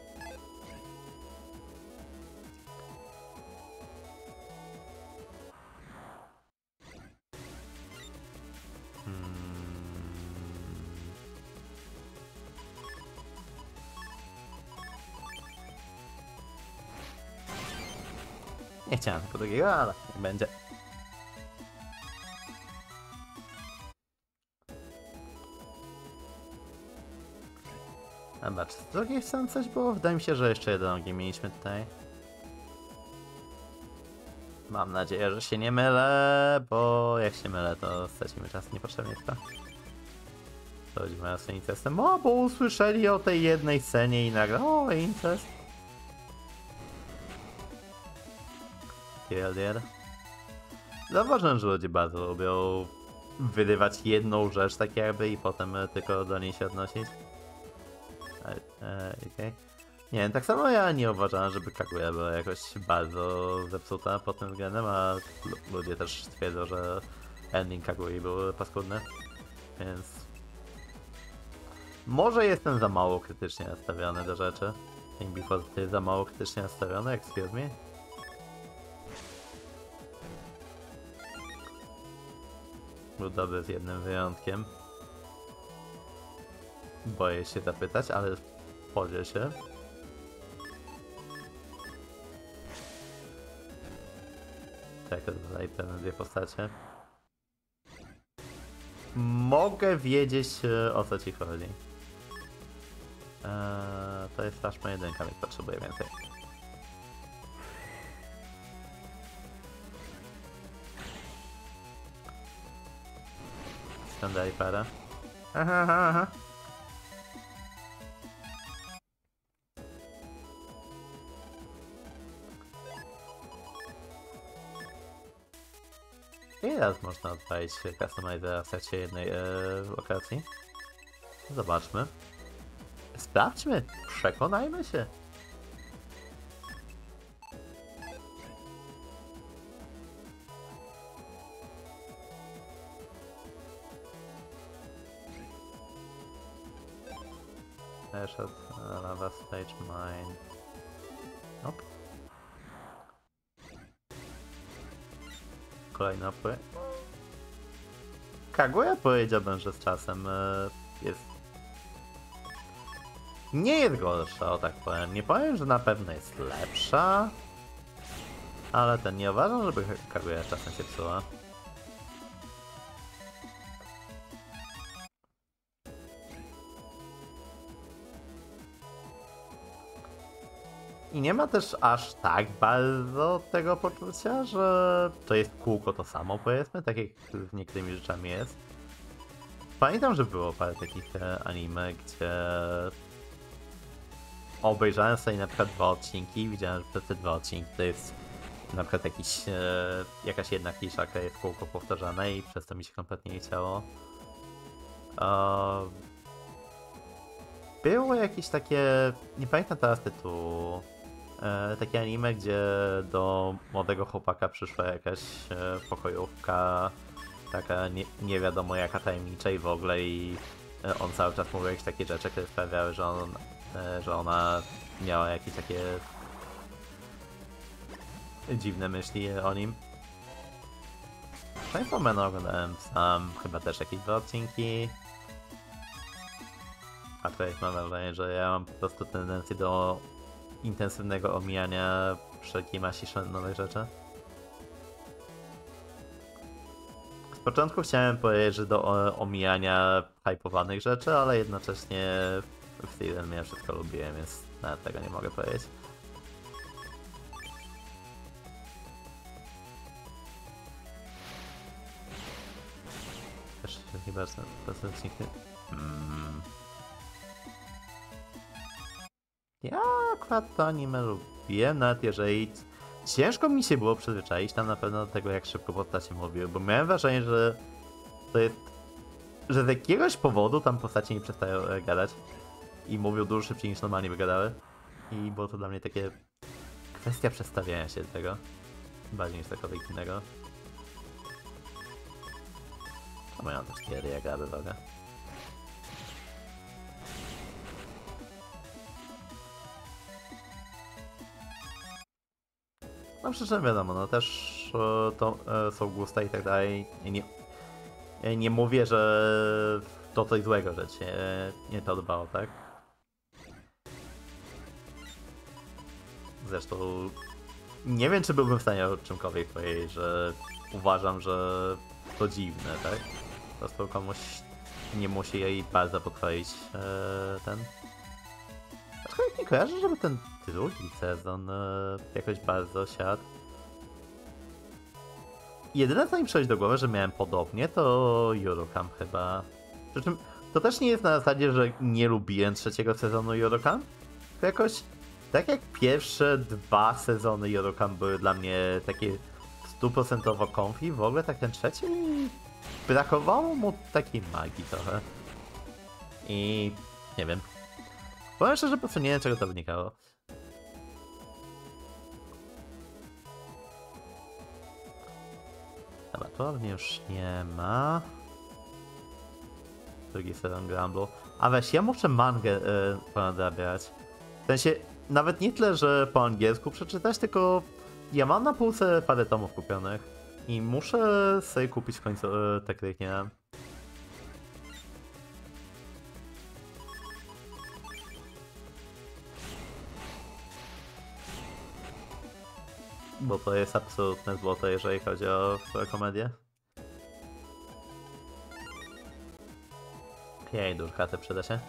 Nie chciałem tylko drugiego, ale nie będzie. Dobra, czy z drugiej strony coś było? Wydaje mi się, że jeszcze jeden ogień mieliśmy tutaj. Mam nadzieję, że się nie mylę, bo jak się mylę, to stracimy czas niepotrzebnie w to. Przechodzimy na scenę incestem. O, bo usłyszeli o tej jednej scenie i nagle, o, incest. Kieldier. Zauważyłem, że ludzie bardzo lubią wyrywać jedną rzecz tak jakby i potem tylko do niej się odnosić. E, e, okay. Nie wiem, tak samo ja nie uważałem, żeby Kaguya była jakoś bardzo zepsuta pod tym względem, a ludzie też twierdzą, że ending Kagui był paskudny, więc może jestem za mało krytycznie nastawiony do rzeczy. Think before ty za mało krytycznie nastawiony, excuse me? Był dobry z jednym wyjątkiem. Boję się zapytać, ale podziel się. Czekaj, tutaj pewne dwie postacie. Mogę wiedzieć, o co ci chodzi. Eee, to jest aż jeden, więc potrzebuję więcej. Skandali parę. Aha, aha, aha. Ile raz można odpalić customizera w trakcie jednej e, lokacji? Zobaczmy. Sprawdźmy. Przekonajmy się. Headshot, lava stage mine. Nope. Kolejny opły. Kaguya powiedziałbym, że z czasem e, jest... Nie jest gorsza, o tak powiem. Nie powiem, że na pewno jest lepsza. Ale ten nie uważam, żeby Kaguya czasem się psuła. I nie ma też aż tak bardzo tego poczucia, że to jest kółko to samo, powiedzmy, tak jak z niektórymi rzeczami jest. Pamiętam, że było parę takich anime, gdzie obejrzałem sobie na przykład dwa odcinki i widziałem, że przez te dwa odcinki to jest na przykład jakiś, e, jakaś jedna kliszaka jest kółko powtarzane i przez to mi się kompletnie nie chciało. E, było jakieś takie, nie pamiętam teraz tytułu, e, takie anime, gdzie do młodego chłopaka przyszła jakaś e, pokojówka, taka nie, nie wiadomo jaka tajemnicza i w ogóle i e, on cały czas mówił jakieś takie rzeczy, które sprawiały, że, on, e, że ona miała jakieś takie dziwne myśli o nim. Chainsaw Man oglądałem sam chyba też jakieś dwa odcinki. A tutaj mam wrażenie, że ja mam po prostu tendencję do intensywnego omijania wszelkiej maści nowych rzeczy. Z początku chciałem powiedzieć, że do omijania hypowanych rzeczy, ale jednocześnie w Steven ja wszystko lubiłem, więc nawet tego nie mogę powiedzieć. Też chyba ten odcinek... Hmm. Ja akurat to anime lubię, nawet jeżeli ciężko mi się było przyzwyczaić tam na pewno do tego, jak szybko postacie mówiły, bo miałem wrażenie, że to jest, że z jakiegoś powodu tam postacie nie przestają gadać i mówią dużo szybciej niż normalnie by gadały i było to dla mnie takie kwestia przestawiania się do tego, bardziej niż cokolwiek innego. Mają też cztery jak aby waga. No przy czym wiadomo, no też e, to e, są gusta i tak dalej. I nie, ja nie mówię, że to coś złego, że cię nie podobało, tak? Zresztą nie wiem, czy byłbym w stanie o czymkolwiek powiedzieć, że uważam, że to dziwne, tak? Po prostu komuś nie musi jej bardzo podchodzić e, ten. Aczkolwiek nie kojarzę, żeby ten drugi sezon e, jakoś bardzo siadł. Jedyne co mi przychodzi do głowy, że miałem podobnie, to Eurocamp chyba. Przy czym to też nie jest na zasadzie, że nie lubiłem trzeciego sezonu Eurocamp. To jakoś, tak jak pierwsze dwa sezony Eurocamp były dla mnie takie stuprocentowo comfy, w ogóle tak ten trzeci brakowało mu takiej magii trochę. I nie wiem. Powiem szczerze, po prostu nie wiem, czego to wynikało. Dobra, to mnie już nie ma. Drugi sezon Grumble. A weź, ja muszę mangę yy, ponadrabiać. W sensie, nawet nie tyle, że po angielsku przeczytać, tylko ja mam na półce parę tomów kupionych. I muszę sobie kupić w końcu yy, te kryki, nie? Bo to jest absolutne złoto, jeżeli chodzi o komedię. Jej, durkatę przyda się.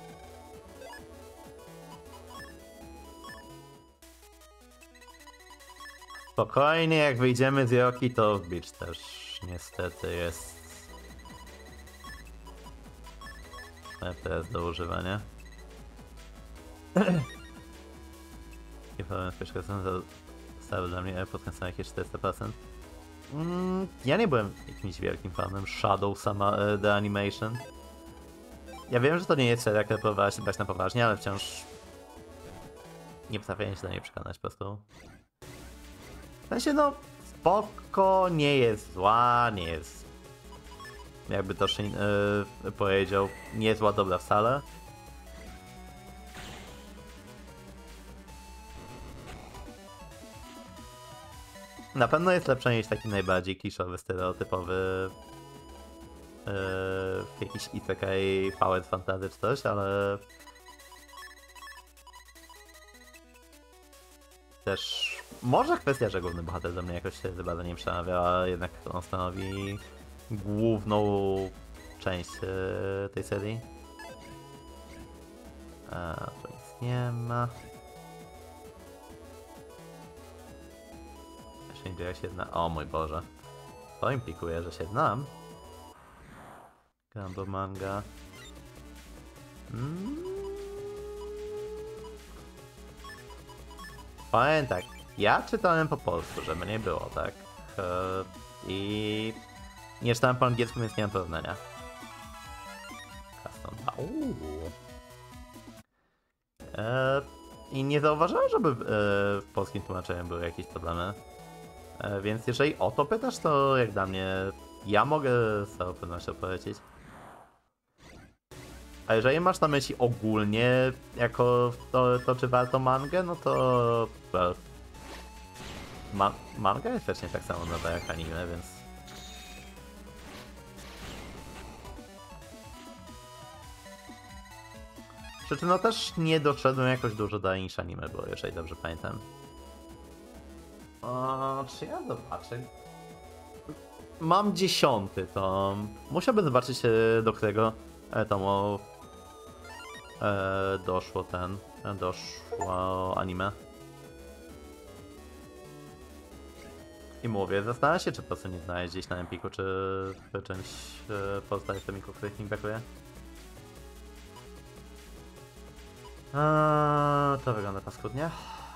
Spokojnie, jak wyjdziemy z Yoki, to Beach też niestety jest teraz do używania. I powiem, że zostały dla mnie podkręcone jakieś czterysta procent. Mm, ja nie byłem jakimś wielkim fanem Shadow sama uh, The Animation. Ja wiem, że to nie jest serial, który próbowała się brać na poważnie, ale wciąż nie potrafię się do niej przekonać po prostu. W sensie, no, spoko, nie jest zła, nie jest, jakby to Shin yy, powiedział, nie jest zła, dobra wcale. Na pewno jest lepsza niż taki najbardziej kliszowy, stereotypowy yy, jakiś isekai, powered fantasy czy coś, ale też może kwestia, że główny bohater do mnie jakoś się za bardzo nie przemawia, a jednak on stanowi główną część yy, tej serii. A tu nic nie ma. Jeszcze nie dzieje się jedna. O mój Boże. To implikuje, że się znam. Grumble manga. Mm. Powiem tak, ja czytałem po polsku, żeby nie było, tak? Eee, I nie czytałem po angielsku, więc nie mam porównania. Custom dwa. Eee, I nie zauważyłem, żeby eee, w polskim tłumaczeniu były jakieś problemy. Eee, więc jeżeli o to pytasz, to jak dla mnie, ja mogę z całą pewnością powiedzieć. A jeżeli masz na myśli ogólnie, jako to, to czy warto mangę, no to well, ma manga jest też nie tak samo nowa jak anime, więc przy czym no też nie doszedłem jakoś dużo dalej niż anime było, jeżeli dobrze pamiętam. O, czy ja zobaczę? Mam dziesiąty tom. Musiałbym zobaczyć, do którego tomu e, doszło ten, doszło anime. I mówię, zastanawiam się, czy po prostu nie znaleźć gdzieś na Empiku, czy w czymś e, pozostałych tomików, których mi brakuje. Eee, to wygląda paskudnie.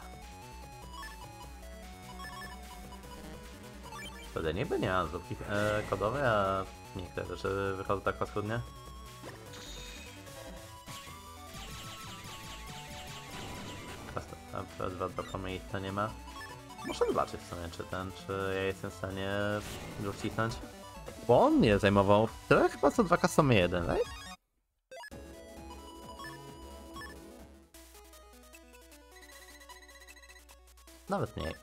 Wtedy niby nie mam zupki e, kodowej, a niektóre rzeczy wychodzą tak paskudnie. A dwa dokomy to nie ma. Muszę zobaczyć w sumie, czy ten, czy ja jestem w stanie go wcisnąć. Bo on nie zajmował tyle chyba co dwa customy jeden, right? Nawet mniej.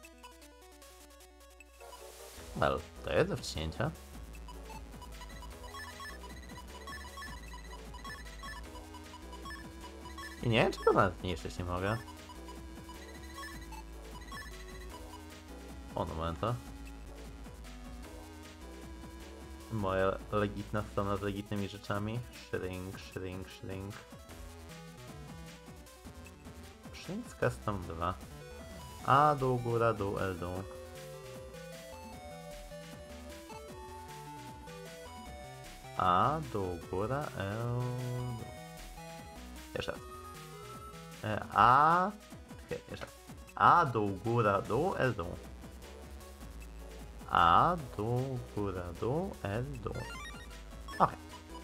Well, to jest do wciśnięcia. I nie wiem, czy go nawet zmniejszyć nie mogę. O, momento. Moja legitna strona z legitnymi rzeczami. Shrink, shrink, shrink. Shrink z custom dwa. A, dół, góra, dół, L, dół. A, dół, góra, L, dół. Jeszcze raz. E, A, okay, jeszcze raz. A, dół, góra, dół, L, dół. A, dół, góra, dół, L, dół. Okej.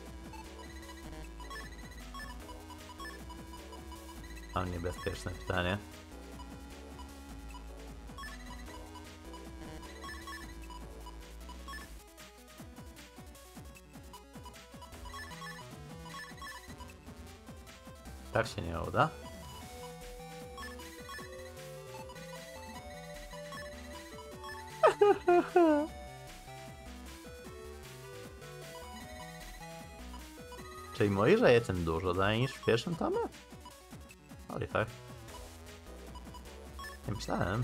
Mam niebezpieczne pytanie. Tak się nie uda. Czyli moi że ten dużo daje niż w pierwszym tomie? Holy fuck. Nie myślałem.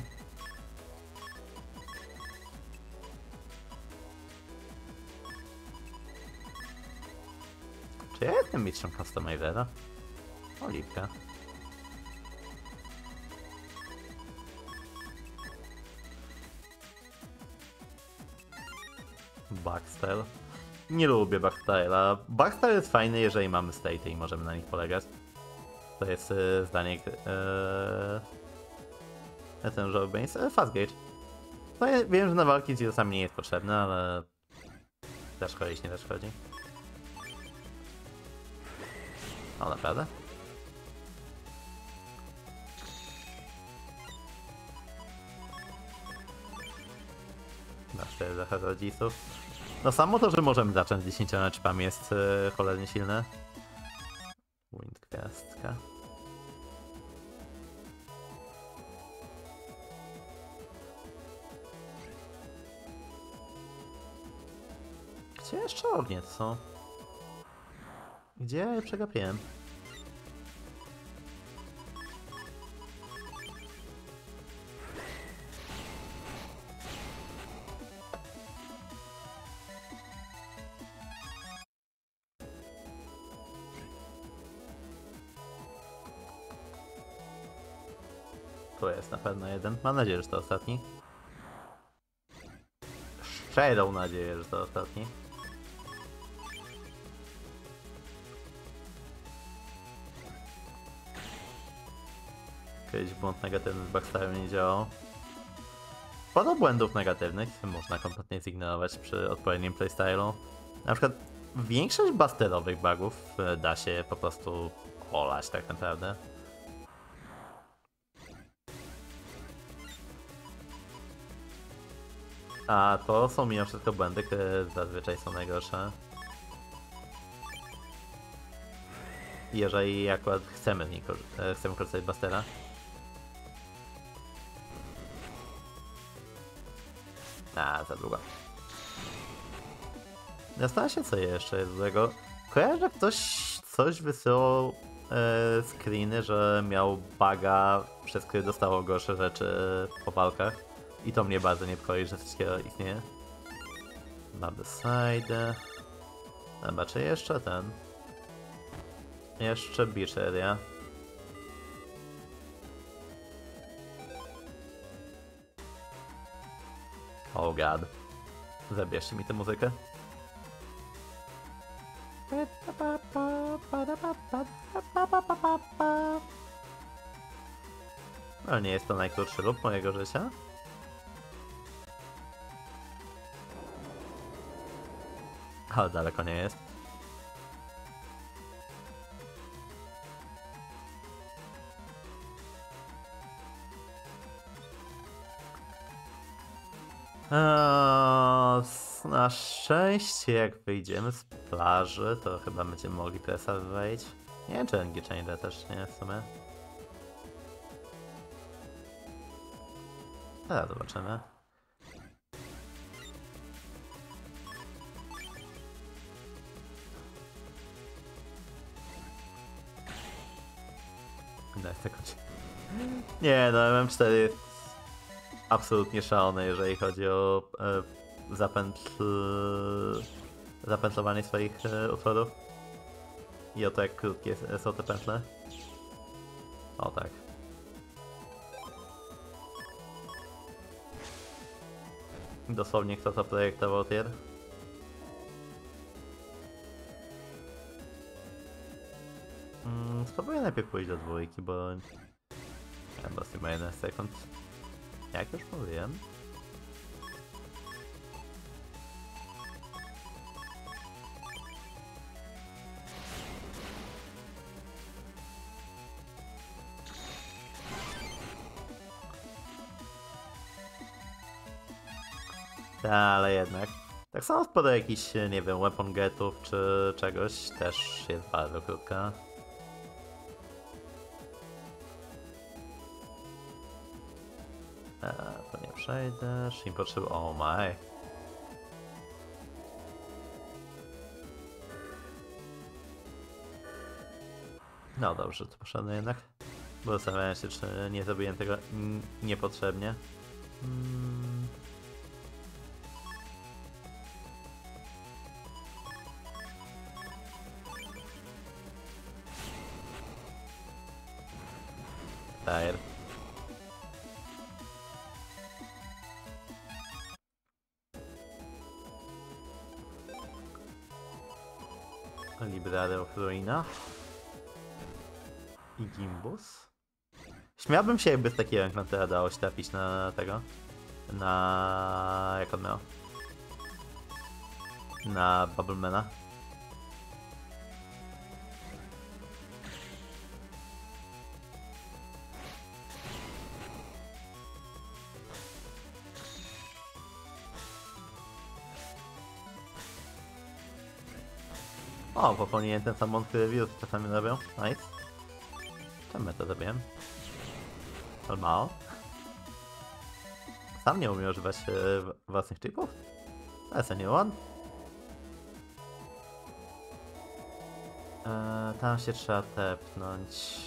Czy ja jestem mistrzem customizera? Oliwka. Backstyle. Nie lubię backstyle'a. Backstyle jest fajny, jeżeli mamy state i możemy na nich polegać. To jest e, zdanie e, ten Joe e, Fastgate. No ja wiem, że na walki z Jesusami nie jest potrzebne, ale zaszkodzić nie zaszkodzi. O, naprawdę? Na cztery zachodzisów. No samo to, że możemy zacząć z dziesięcioma chipami jest e, cholernie silne. Wind gwiazdka. Gdzie jeszcze ognie są? Gdzie ja je przegapiłem? Tu jest na pewno jeden. Mam nadzieję, że to ostatni. Szczerą nadzieję, że to ostatni. Kiedyś błąd negatywny z backstyle nie działał. Sporo błędów negatywnych można kompletnie zignorować przy odpowiednim playstylu. Na przykład większość busterowych bugów da się po prostu olać tak naprawdę. A to są mimo wszystko błędy, które zazwyczaj są najgorsze. Jeżeli akurat chcemy, nie chcemy korzystać z bustera. A, za długo. Zastanawiam się, co jeszcze jest złego. Kojarzę, że ktoś coś wysyłał e, screeny, że miał buga, przez który dostało gorsze rzeczy po walkach. I to mnie bardzo niepokoi, że wszystkiego istnieje. Mamy side. Dobra, czy jeszcze ten? Jeszcze beach area. Oh god. Zabierzcie mi tę muzykę. Ale nie jest to najkrótszy lub mojego życia. Ale daleko nie jest. Eee, Na szczęście jak wyjdziemy z plaży, to chyba będziemy mogli presa wejść. Nie wiem czy N G Changer też nie w sumie. Teraz zobaczymy. Daj tego. Nie no, M M cztery jest absolutnie szalony, jeżeli chodzi o e, zapętl... zapętlowanie swoich e, utworów. I o to jak krótkie są te pętle. O tak. Dosłownie kto to projektował tier? Mm, spróbuję najpierw pójść do dwójki, bo... Ja dosyć ma jeden sekund. Jak już mówiłem. Ale jednak. Tak samo sporo jakichś, nie wiem, weapon getów czy czegoś też jest bardzo krótka. Eee, to nie przejdziesz. Im potrzeba. O my. No dobrze, to poszedłem jednak. Bo zastanawiałem się, czy nie zrobiłem tego niepotrzebnie. Hmm. Tire. Library of Ruina. I Gimbus. Śmiałbym się, jakby z takiego enchantera dało się trafić na tego. Na... jak on miał? Na Bubblemana. O, popełniłem ten sam błąd, który wirus czasami robią. Nice. Czemu ja to zrobiłem? Ale mało. Sam nie umiem używać e, własnych chipów? That's a new one. E, tam się trzeba tepnąć.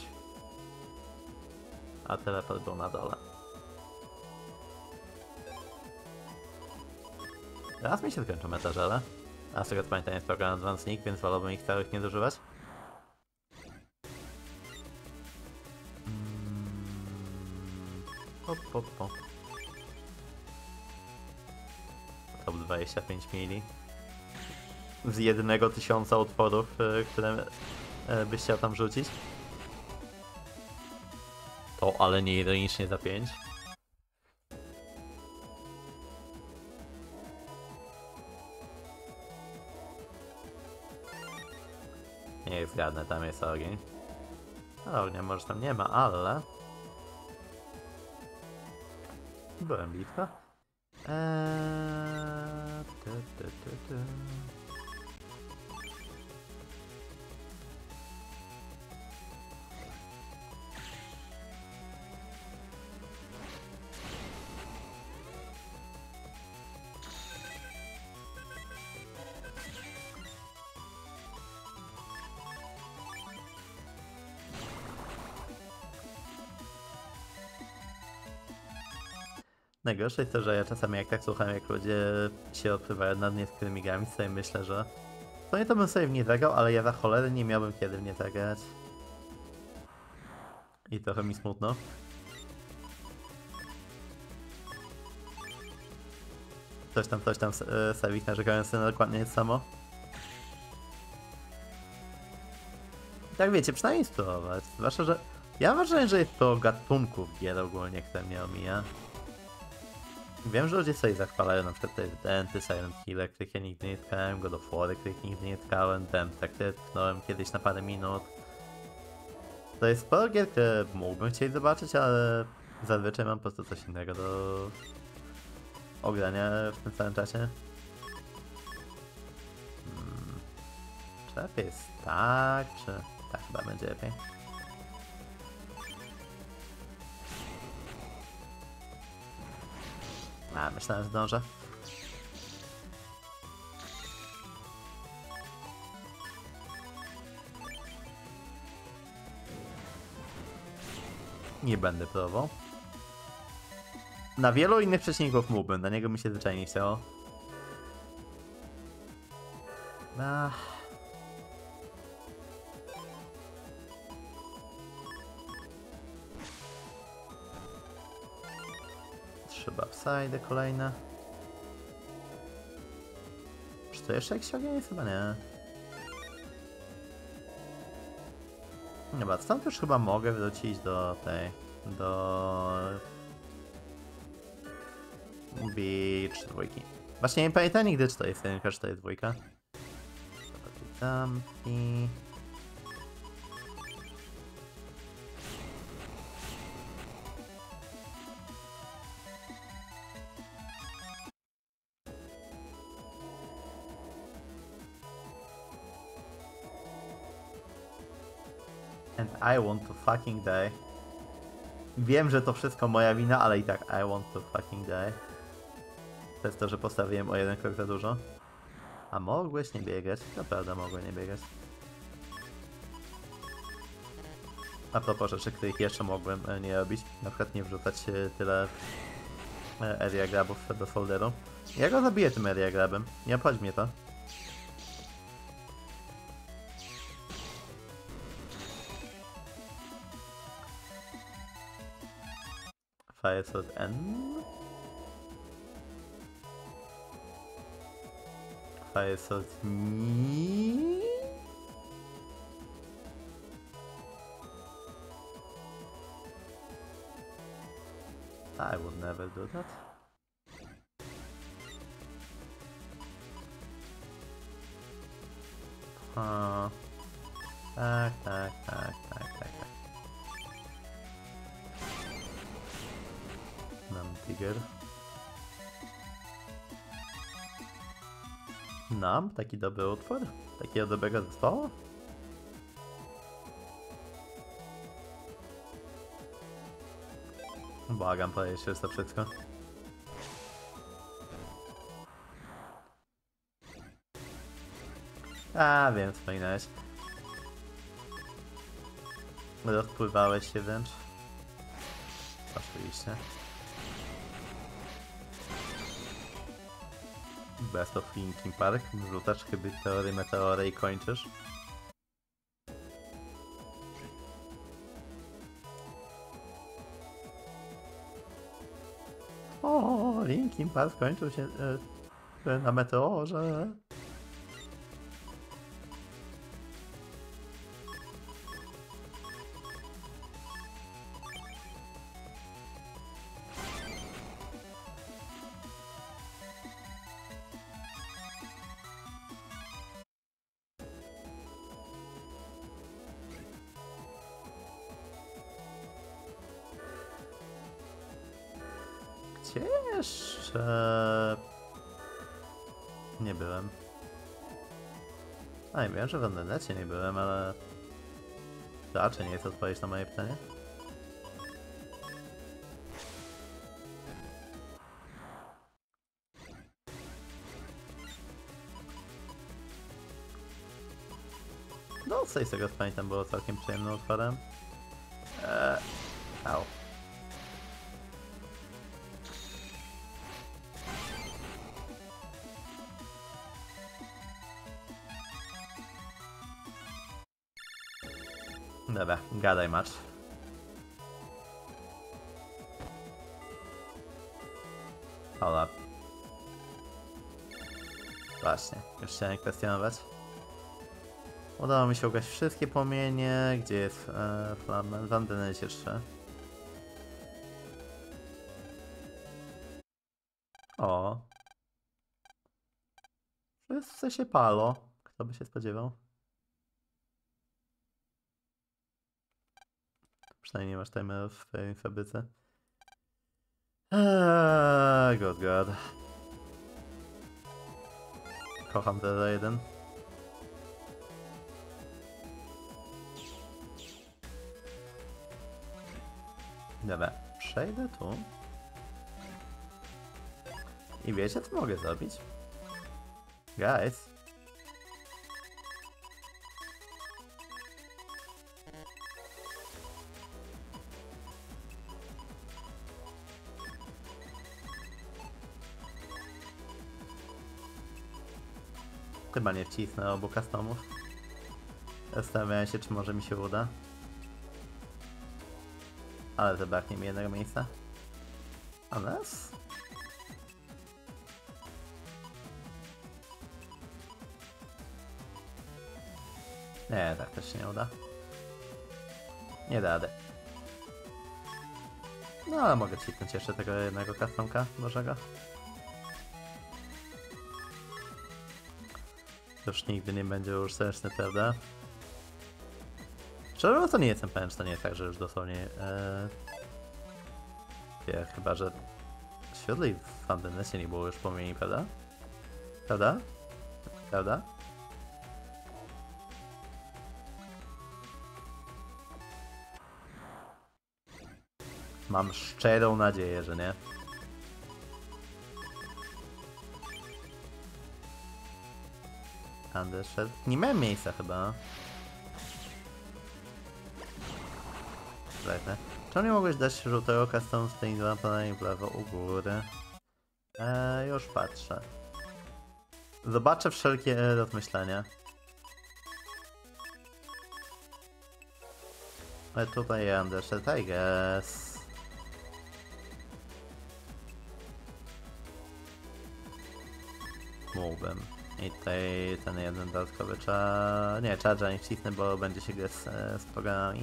A teleport był na dole. Teraz mi się skończą metażele. A z tego co pamiętam jest program Advanced Nick, więc wolałbym ich całych nie zużywać. Mm. Hop, hop, hop. Top dwadzieścia pięć mili. Z jednego tysiąca utworów, które byś chciał tam rzucić. To ale nie ironicznie za pięć. Nie zgadnę, tam jest ogień. No, ognia może tam nie ma, ale... Byłem bitwa. Eee... Ty, ty, ty, ty. Najgorsze jest to, że ja czasami jak tak słucham, jak ludzie się odpływają nad niektórymi grami, sobie myślę, że to nie to bym sobie w nie zagrał, ale ja za cholerę nie miałbym kiedy w nie zagrać. I trochę mi smutno. Coś tam, coś tam, Sawik narzekający na dokładnie jest samo. Tak wiecie, przynajmniej spróbować. Zwłaszcza, że ja mam wrażenie, że jest to gatunków gier ogólnie, które mnie omija. Wiem, że ludzie sobie zachwalają, na przykład te Denty, Silent Hiller, których ja nigdy nie tkałem, God of War, których nigdy nie tkałem, Denta, które tknąłem kiedyś na parę minut. To jest sporo gier, które mógłbym chcieć zobaczyć, ale zazwyczaj mam po prostu coś innego do ogrania w tym samym czasie. Czy lepiej jest tak, czy... Tak chyba będzie lepiej. A, myślałem, że zdążę. Nie będę próbował. Na wielu innych przeciwników mógłbym, na niego mi się zwyczajnie chciało. Ach. Trzy upside kolejne. Czy to jeszcze jakiś ogień? Chyba nie. Dobra, stąd już chyba mogę wrócić do tej... do... Beach dwójki. Właśnie nie pamiętam nigdy, czy to jest jedynka, czy to jest dwójka. Zamki. And I want to fucking die. Wiem, że to wszystko moja wina, ale i tak I want to fucking die. To jest to, że postawiłem o jeden krok za dużo. A mogłeś nie biegać? Naprawdę mogłem nie biegać. A propos rzeczy, których jeszcze mogłem nie robić. Na przykład nie wrzucać tyle area grabów do folderu. Ja go zabiję tym area grabem. Nie obchodzi mnie to. Fire Sword N. Fire Sword N. I would never do that. Huh. Tak, tak, tak, tak, tak, tak. Nam Tiger. Nam? Taki dobry utwór? Takiego dobrego zespołu? Błagam, powiedz się to wszystko. A, wiem, wspominałeś. Rozpływałeś się wręcz. Oczywiście. Best of Linkin Park. Wrzucasz chyba teorię meteory i kończysz. O, Linkin Park kończył się e, na meteorze. Gdzie jeszcze... Nie byłem. A, nie wiem, że w internecie nie byłem, ale... Raczej nie jest odpowiedź na moje pytanie. No, coś z tego pamiętam, było całkiem przyjemnym utworem. Eee... Au. Dobra, gadaj match. Hold up. Właśnie, już chciałem kwestionować. Udało mi się ugasić wszystkie płomienie. Gdzie jest e, flamen? W Andenecie trzy. O. Wszyscy się palo. Kto by się spodziewał? Przynajmniej nie masz timerów w tej fabryce. Eee, god god. Kocham zero jeden. Dobra, przejdę tu. I wiecie, co mogę zrobić? Guys. Chyba nie wcisnę obu customów. Zastanawiałem się, czy może mi się uda. Ale zabraknie mi jednego miejsca. A nas? Nie, tak też się nie uda. Nie da rady. No ale mogę ciknąć jeszcze tego jednego customka Bożego. Już nigdy nie będzie już sensowny, prawda? Szczerze, to nie jestem pewien, czy to nie jest tak, że już dosłownie... Ee... Wie, chyba, że świetlej w Fandenesie nie było już płomieni, prawda? Prawda? Prawda? Mam szczerą nadzieję, że nie. Undershed. Nie miałem miejsca chyba. Zajdę. Czemu nie mogłeś dać żółtego custom z tymi dwa panami w lewo u góry? Eee, już patrzę. Zobaczę wszelkie rozmyślenia. Ale tutaj Undershed, I guess. Mógłbym. I tutaj ten jeden dodatkowy cza... Nie, charge'a nie wcisnę, bo będzie się grać z, z programami.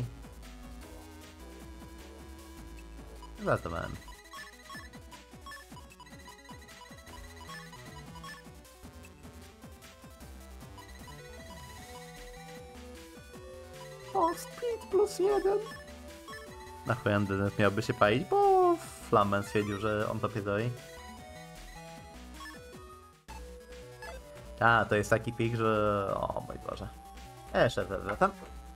Żartowałem. O, speed plus jeden. Na chuj Undernet miałby się palić, bo Flammen stwierdził, że on to pierdoli. A, to jest taki pik, że... O mój Boże. Jeszcze wracam.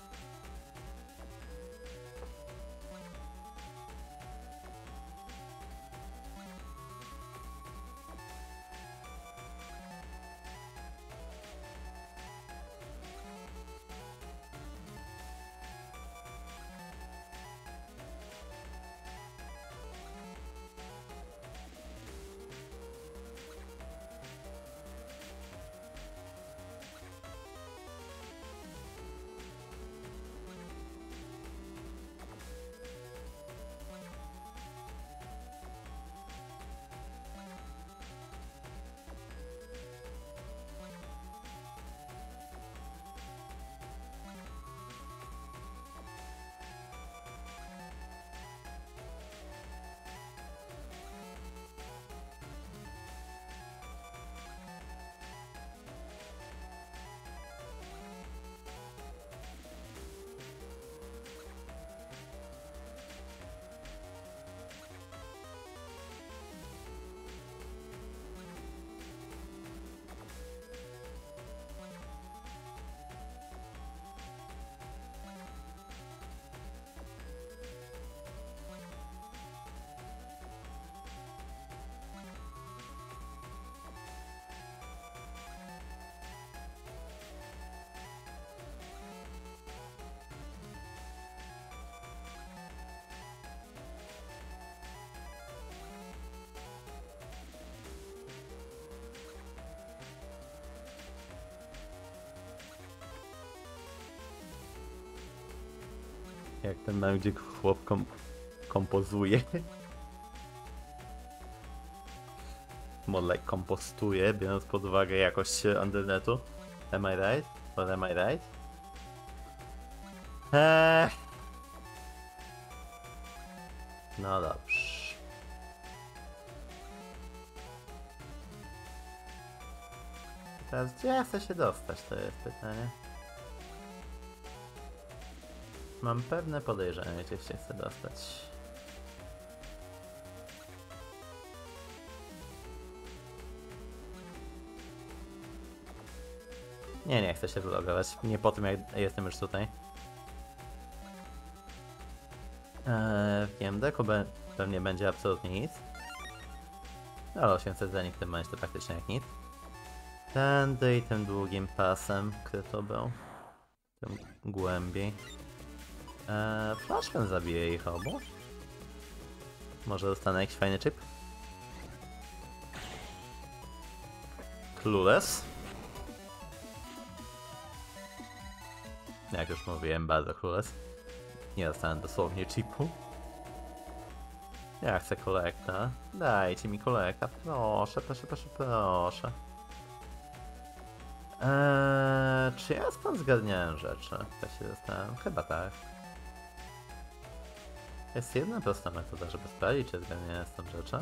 Jak ten mem, gdzie chłop kom kompozuje. More like kompostuje, biorąc pod uwagę jakość internetu. Am I right? Or am I right? Eee. No dobrze. Teraz gdzie ja chcę się dostać, to jest pytanie. Mam pewne podejrzenie, gdzie się chcę dostać. Nie, nie chcę się wylogować. Nie po tym, jak jestem już tutaj. Eee, w G M D-ku be pewnie będzie absolutnie nic. Ale osiemset za nich w tym momencie to praktycznie jak nic. Tędy i tym długim pasem, który to był. Tym głębiej. Eee, Flashman zabije ich obu. Może dostanę jakiś fajny chip? Clueless. Jak już mówiłem, bardzo clueless. Nie dostanę dosłownie chipu. Ja chcę kolekta. Dajcie mi kolekta. Proszę, proszę, proszę, proszę. Eee, czy ja stąd zgadniałem rzeczy? Tak się zastanawiam. Chyba tak. Jest jedna prosta metoda, żeby sprawdzić, czy zgadniałem stąd rzeczy.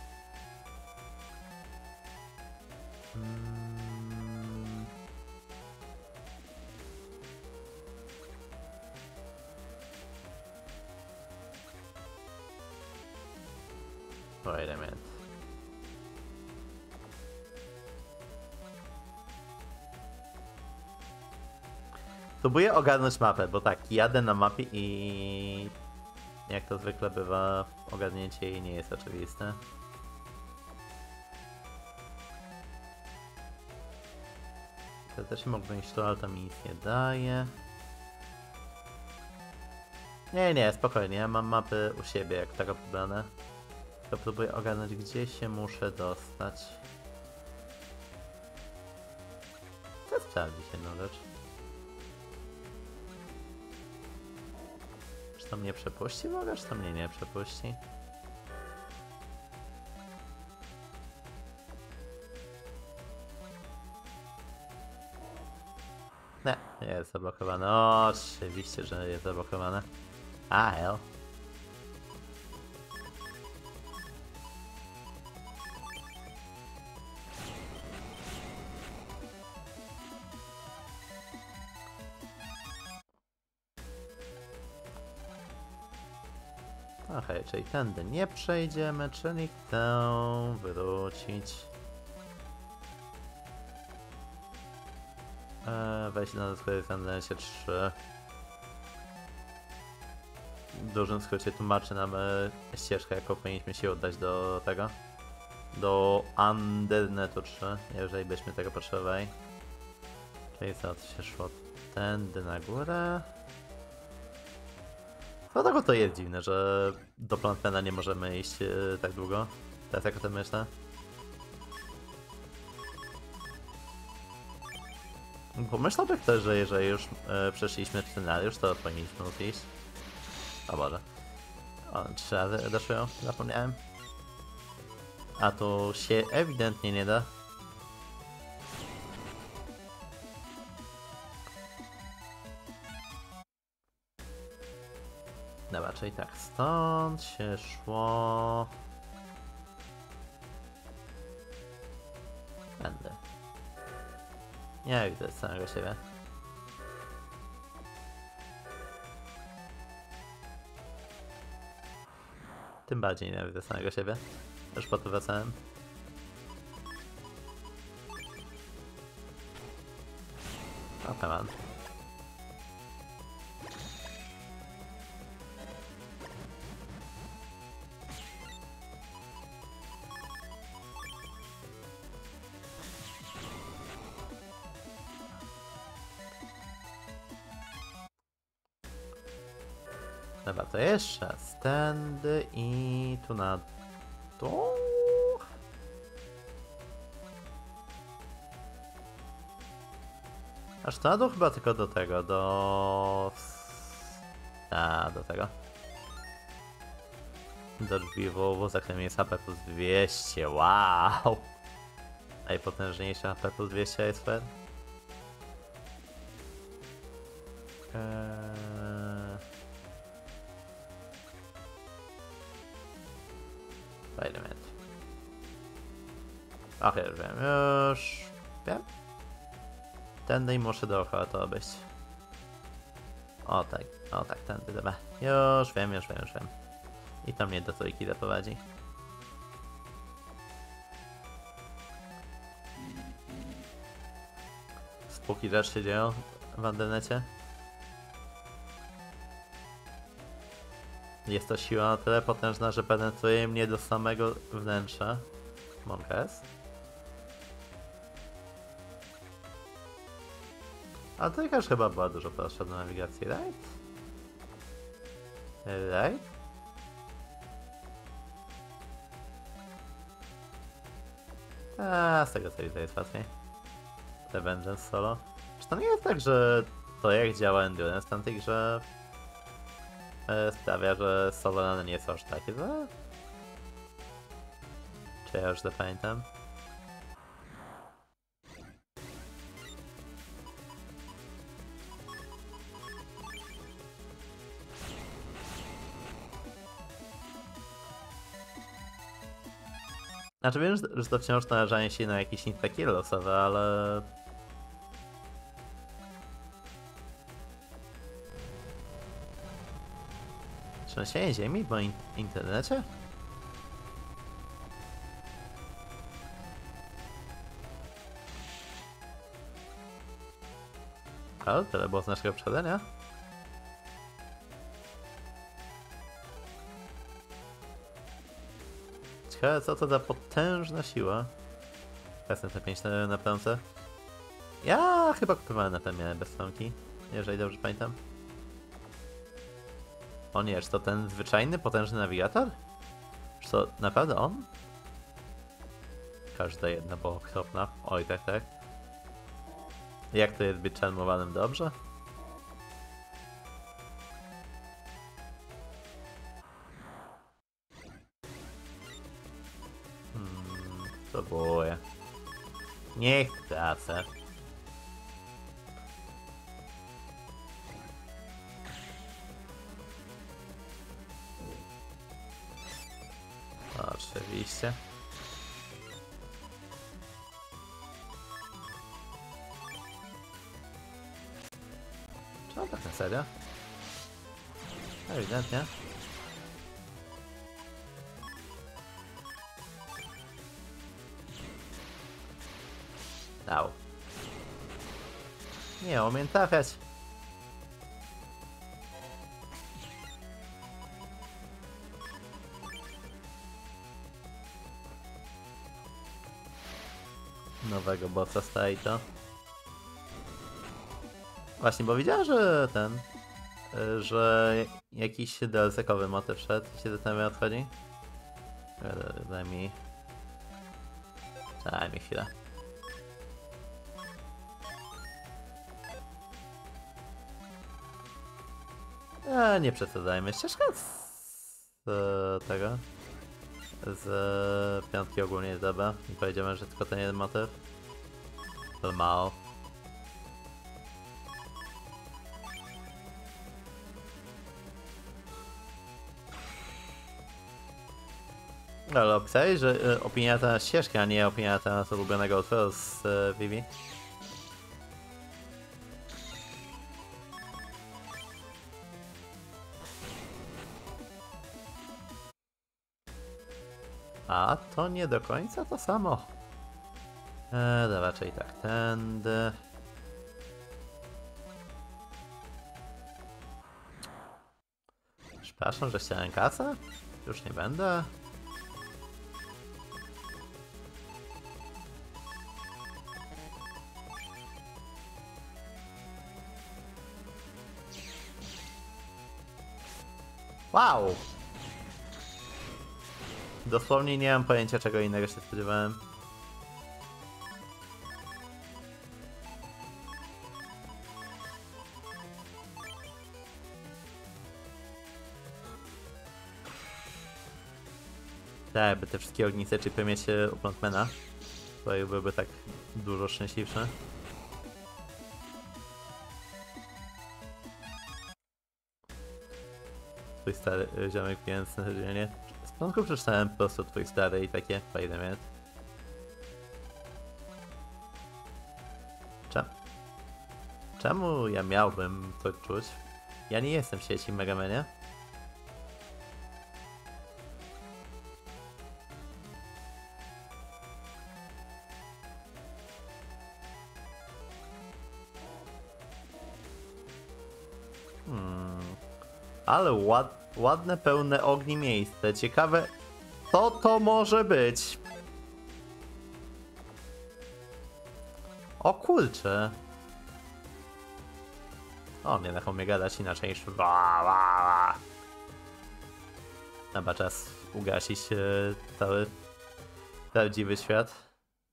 Hmm. Wait a minute. Próbuję ogarnąć mapę, bo tak, jadę na mapie i jak to zwykle bywa, ogarnięcie jej nie jest oczywiste. To też mógłbym iść tu, ale to mi nic nie daje. Nie, nie, spokojnie, ja mam mapy u siebie, jak tak pobrane. To próbuję ogarnąć, gdzie się muszę dostać. Chcę sprawdzić jedną rzecz. Czy to mnie przepuści w ogóle, czy to mnie nie przepuści? Nie, nie jest zablokowane. O, oczywiście, że jest zablokowane. A, hell. Okej, czyli tędy nie przejdziemy, czyli chcę wrócić. Eee, wejść na sklepie w Andernesie trzy. W dużym skrócie tłumaczy nam e, ścieżkę, jaką powinniśmy się oddać do tego. Do Andernetu trzy, jeżeli byśmy tego potrzebowali. Czyli co, to się szło tędy na górę. Dlatego to jest dziwne, że do Plantmana nie możemy iść e, tak długo. Teraz jak o tym myślę. Pomyślałby ktoś, że jeżeli już e, przeszliśmy scenariusz, to powinniśmy już iść. O Boże. O, trzy razy doszło, zapomniałem. A tu się ewidentnie nie da. Dobra, czyli tak, stąd się szło... Będę. Nie widzę samego siebie. Tym bardziej nie widzę samego siebie. Już po to wracałem. O, come on. Dobra, to jeszcze raz tędy i tu na dół. Aż to na dół chyba tylko do tego, do... A, do tego. Do drzwi www, za którym jest H P plus dwieście, wow! Najpotężniejsze H P plus dwieście jest fair. Eee... Wait a minute. Okej, okay, już wiem, już wiem. Tędy i muszę dookoła to obejść. O tak, o tak, tędy, dobra. Już wiem, już wiem, już wiem. I to mnie do trójki doprowadzi. Spóki rzeczy się dzieją w Andernecie. Jest to siła na tyle potężna, że penetruje mnie do samego wnętrza. Monkes. A to jakaś chyba była dużo prostsza do nawigacji, right? Right? A z tego co widzę jest łatwiej. The Vengeance solo. Czy to nie jest tak, że to jak działa Endurance w tamtej grze e, sprawia, że solo rany nie są aż takie złe? Czy ja już to pamiętam? Znaczy wiem, że to wciąż narażanie się na jakieś takie losowe, ale... Trzęsienie ziemi po in internecie? O, tyle było z naszego przedzenia. Ciekawe co to za potężna siła. Jestem te pięć na, na prące. Ja chyba kupowałem na premierę bez stronki, jeżeli dobrze pamiętam. O nie, czy to ten zwyczajny, potężny nawigator? Czy to naprawdę on? Każda jedna była okropna. Oj, tak, tak. Jak to jest być charmowanym dobrze? Hmm, to boję. Niech tracę. Oczywiście. Czemu tak na serio? Ewidentnie. Au. Nie umiem trafiać. Nowego bossa stoi to. Właśnie, bo widziałem, że ten... że jakiś D L C-kowy motyw wszedł i się zastanawiam, o co chodzi. Daj mi... Daj mi chwilę. A, nie przesadzajmy. Ścieżka z tego... z piątki ogólnie jest dobra. I powiedziałem, że tylko ten jeden motyw. To mało. Ale opisałeś, że y, opinia na temat ścieżki, a nie opinia na temat ulubionego utworu z y, Vivi. A to nie do końca to samo. Eee, to raczej tak, tędy. Przepraszam, że chciałem kasę? Już nie będę. Wow! Dosłownie nie mam pojęcia, czego innego się spodziewałem. Tak, by te wszystkie ognice chipy mieć u Plantmana, to byłby tak dużo szczęśliwszy. Twój stary ziomek, więc nie. Z początku przeczytałem po prostu twój stary i takie fajne minute. Czemu? Czemu ja miałbym to czuć? Ja nie jestem w sieci Megamanie. Hmm. Ale ład, Ładne, pełne ogni miejsce. Ciekawe, co to może być? O kurczę. O, nie na mnie gadać inaczej niż... Chyba czas ugasić e, cały prawdziwy świat.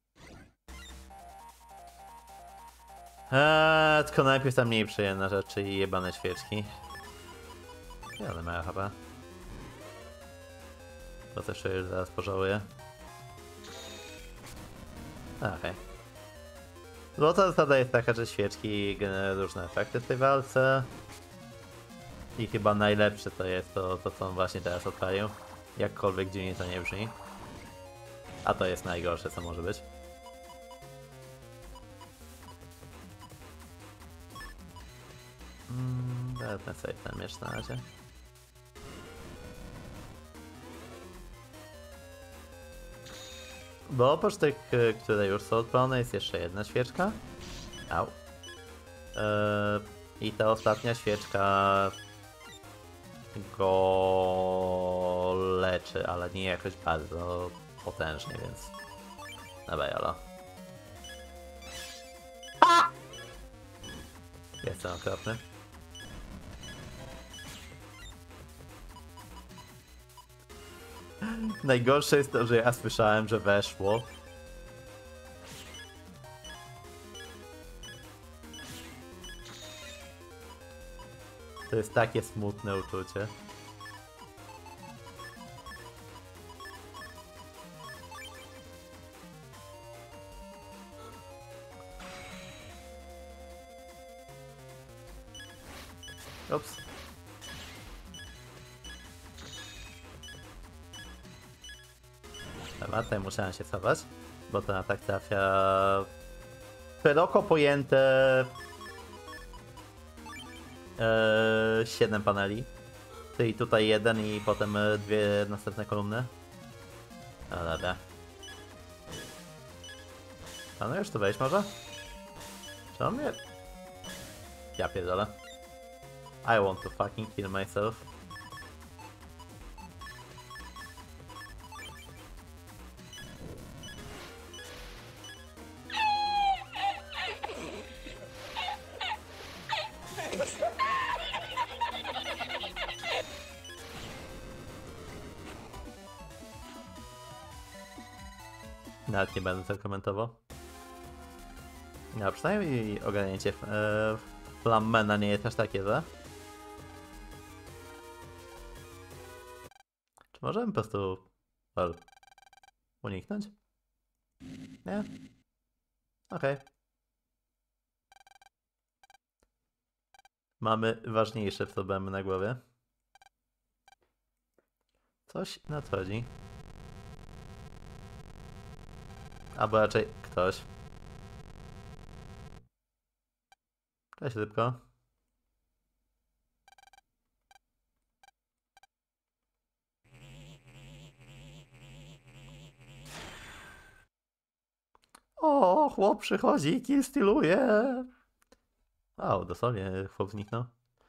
Eee, tylko najpierw ta mniej przyjemna rzecz, czyli jebane świeczki. Ja one mają chyba. To też już zaraz pożałuję. Okej. Okay. Złota zasada jest taka, że świeczki generują różne efekty w tej walce. I chyba najlepsze to jest to, to co on właśnie teraz odpalił. Jakkolwiek dziwnie to nie brzmi. A to jest najgorsze, co może być. Mm, wezmę sobie ten miecz na razie. Bo oprócz tych, które już są odpalone, jest jeszcze jedna świeczka. Au. Yy, I ta ostatnia świeczka go leczy, ale nie jakoś bardzo potężnie, więc... Dobra, jolo. Jestem okropny. Najgorsze jest to, że ja słyszałem, że weszło. To jest takie smutne uczucie. Ups. Dobra, tutaj musiałem się cofać, bo ten atak trafia szeroko pojęte Eee, siedem paneli. Czyli tutaj jeden i potem dwie następne kolumny. No dobra. A no już tu wejść może? Czy on mnie... Ja pierdolę. I want to fucking kill myself. Nawet nie będę tego komentował. No, przynajmniej ogarnięcie e, Flammena nie jest aż takie złe. Czy możemy po prostu well, uniknąć? Nie? Okej. Okay. Mamy ważniejsze problemy na głowie. Coś nadchodzi. Albo raczej ktoś. Cześć szybko. O, chłop przychodzi i kill styluje. O, dosłownie chłop zniknął.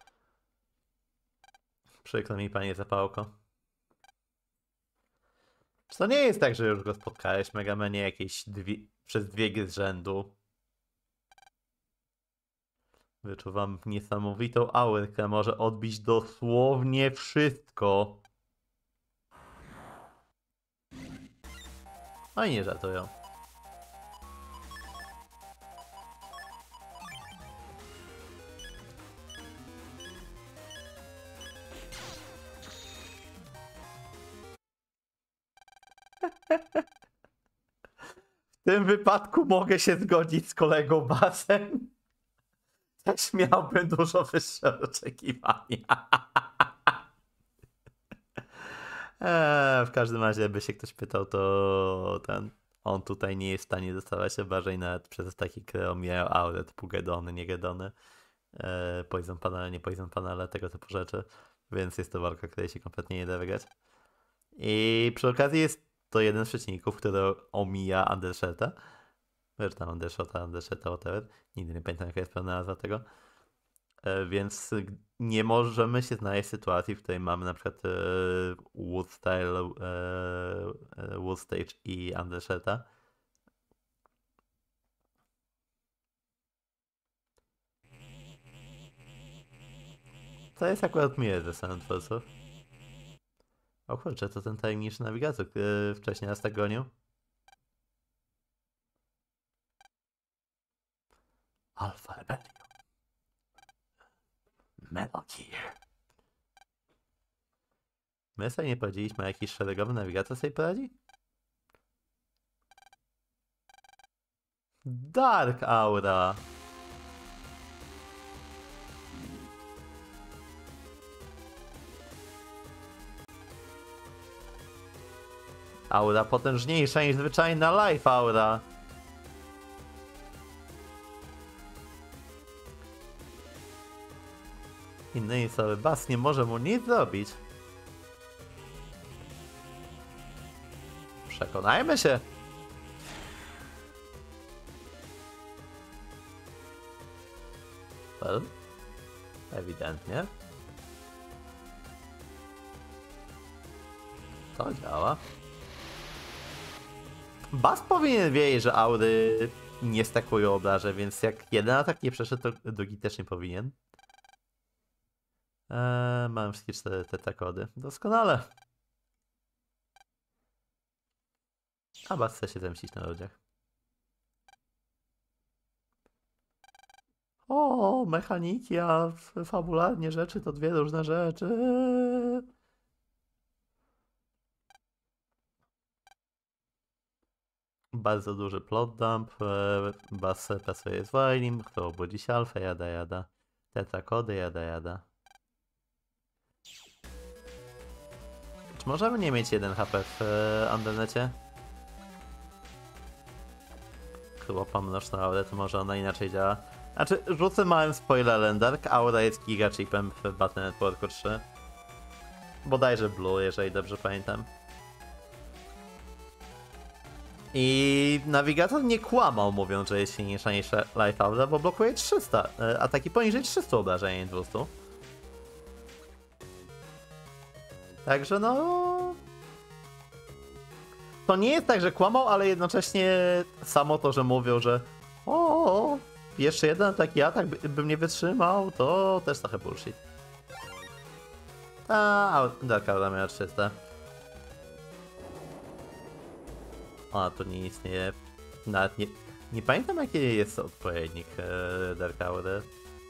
Przykro mi, panie zapałko. Czy to nie jest tak, że już go spotkałeś w Megamanie jakieś dwie, przez dwie gry z rzędu? Wyczuwam niesamowitą aurę, która może odbić dosłownie wszystko. No i nie żartują. W tym wypadku mogę się zgodzić z kolegą Basem. Też miałbym dużo wyższe oczekiwania. eee, w każdym razie, jakby się ktoś pytał, to ten... On tutaj nie jest w stanie dostawać obrażeń nawet przez takie, które omijają aurę typu Gedony, nie Gedony. Eee, poison panele, nie poison panele, tego typu rzeczy. Więc jest to walka, której się kompletnie nie da wygrać. I przy okazji jest to jeden z przeciwników, który omija Undershota. Wiesz tam Undershota, Undershota, whatever. Nigdy nie pamiętam jaka jest pełna nazwa tego. E, więc nie możemy się znaleźć w sytuacji, w której mamy na przykład e, Wood Style, e, e, Wood Stage i Undersheta. To jest akurat miłe ze strony twórców. O kurczę, to ten tajemniczy nawigator, który wcześniej nas tak gonił. Alpha Rebellion. Metal Gear. My sobie nie powiedzieliśmy, a jakiś szeregowy nawigator sobie poradzi? Dark Aura. Aura potężniejsza niż zwyczajna Life Aura. Innymi słowy, Bass nie może mu nic zrobić. Przekonajmy się. Well, ewidentnie. To działa. Bass powinien wiedzieć, że aury nie stakują obraże, więc jak jeden atak nie przeszedł, to drugi też nie powinien. Eee, mam wszystkie cztery te kody. Doskonale. A Bass chce się zemścić na ludziach. O, mechaniki, a fabularnie rzeczy to dwie różne rzeczy. Bardzo duży plot dump. Bass pracuje z Wailim, kto obudzi się alfę, jada jada. Tetakody, jada jada. Czy możemy nie mieć jeden H P w e, Undernecie? Chyba pomnożną aurę, to może ona inaczej działa. Znaczy, rzucę małym spoilerem. Dark Aura jest gigachipem w Battle Networku trzy. Bodajże Blue, jeżeli dobrze pamiętam. I nawigator nie kłamał, mówiąc, że jest silniejsza niż Life Aura, bo blokuje trzysta. Ataki poniżej trzystu obrażeń, nie dwieście. Także no... To nie jest tak, że kłamał, ale jednocześnie samo to, że mówią, że o, jeszcze jeden taki atak by, bym nie wytrzymał, to też trochę bullshit. A, Dark Aura miała trzysta. A, to nie istnieje. Nawet nie, nie pamiętam, jaki jest odpowiednik e, Dark Aury.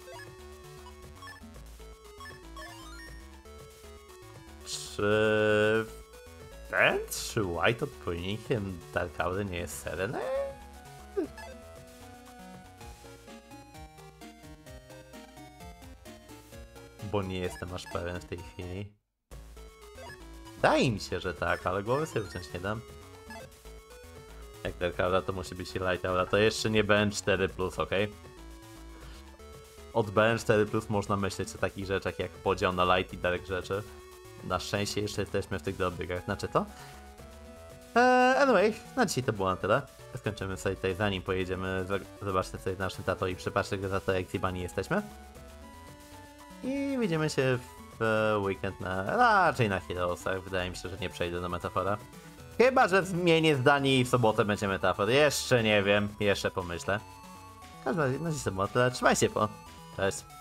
Czy... ten? Czy White odpowiednikiem Dark Aury nie jest Serena? Bo nie jestem aż pewien w tej chwili. Wydaje mi się, że tak, ale głowy sobie wciąż nie dam. Jak Dark Aura to musi być Light Aura, to jeszcze nie B N cztery plus, ok? Od B N cztery plus można myśleć o takich rzeczach jak podział na Light i Dark rzeczy. Na szczęście jeszcze jesteśmy w tych dobrych, znaczy to? Eee, anyway, na dzisiaj to było na tyle. Skończymy sobie tutaj, zanim pojedziemy, zobaczcie sobie naszym tato i przepatrzcie, gdzie za to jak Zibani jesteśmy. I widzimy się w weekend na, raczej na Heroesach. Wydaje mi się, że nie przejdę do metafora. Chyba że zmienię zdanie i w sobotę będzie metafor. Jeszcze nie wiem, jeszcze pomyślę. W każdym razie, na dziś to było tyle. Trzymaj się po. Cześć.